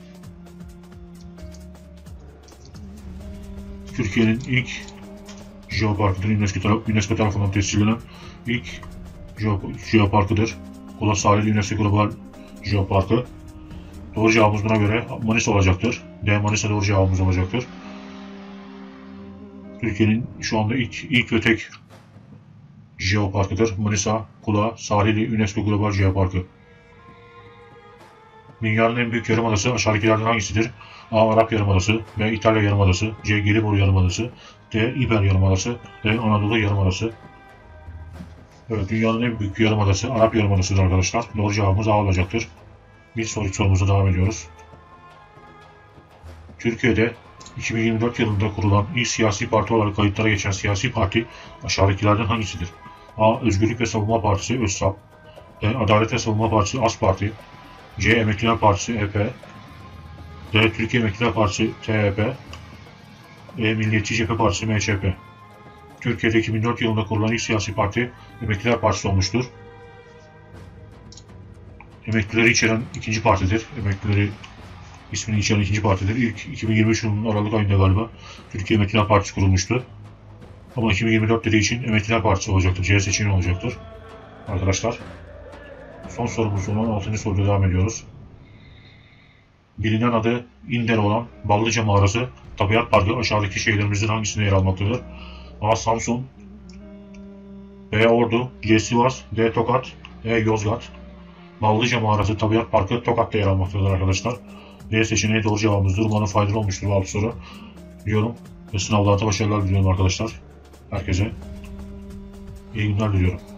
Türkiye'nin ilk jeoparkıdır. UNESCO tarafından tescillenen ilk jeoparkıdır. Kula Salihli UNESCO Global Jeoparkı. Doğru cevabımız buna göre Manisa olacaktır. D. Manisa doğru cevabımız olacaktır. Türkiye'nin şu anda ilk ve tek jeoparkıdır. Manisa, Kula, Salihli UNESCO Global Jeoparkı. Dünyanın en büyük yarımadası aşağıdakilerden hangisidir? A. Arap Yarımadası, B. İtalya Yarımadası, C. Gelibolu Yarımadası, D. İber Yarımadası, D. Anadolu Yarımadası. Evet, dünyanın en büyük yarımadası Arap Yarımadası'dır arkadaşlar. Doğru cevabımız A olacaktır. Bir sonraki sorumuza devam ediyoruz. Türkiye'de 2024 yılında kurulan ilk siyasi parti olarak kayıtlara geçen siyasi parti aşağıdakilerden hangisidir? A. Özgürlük ve Savunma Partisi ÖSSAP, B. Adalet ve Savunma Partisi AK Parti, C. Emekliler Partisi EP, D. Türkiye Emekliler Partisi TEP, E. Milliyetçi Cephe Partisi MÇP. Türkiye'de 2004 yılında kurulan ilk siyasi parti Emekliler Partisi olmuştur. Emeklileri içeren ikinci partidir. Emeklileri ismini içeren ikinci partidir. İlk 2023 yılının Aralık ayında galiba Türkiye Emekliler Partisi kurulmuştu. Ama 2024 dediği için Emekliler Partisi olacaktır. C seçeneği olacaktır. Arkadaşlar son sorumuz olan 6. soruda devam ediyoruz. Bilinen adı İnder olan Ballıca Mağarası Tabiat Parkı aşağıdaki şehirlerimizden hangisinde yer almaktadır? A. Samsun, B. Ordu, C. Sivas, D. Tokat, E. Yozgat. Ballıca Mağarası Tabiat Parkı Tokat'ta yer almaktadır arkadaşlar. D seçeneği doğru cevabımızdır. Umarım faydalı olmuştur bu soru. diyorum. Ve sınavlarda başarılar diliyorum arkadaşlar. Herkese iyi günler diliyorum.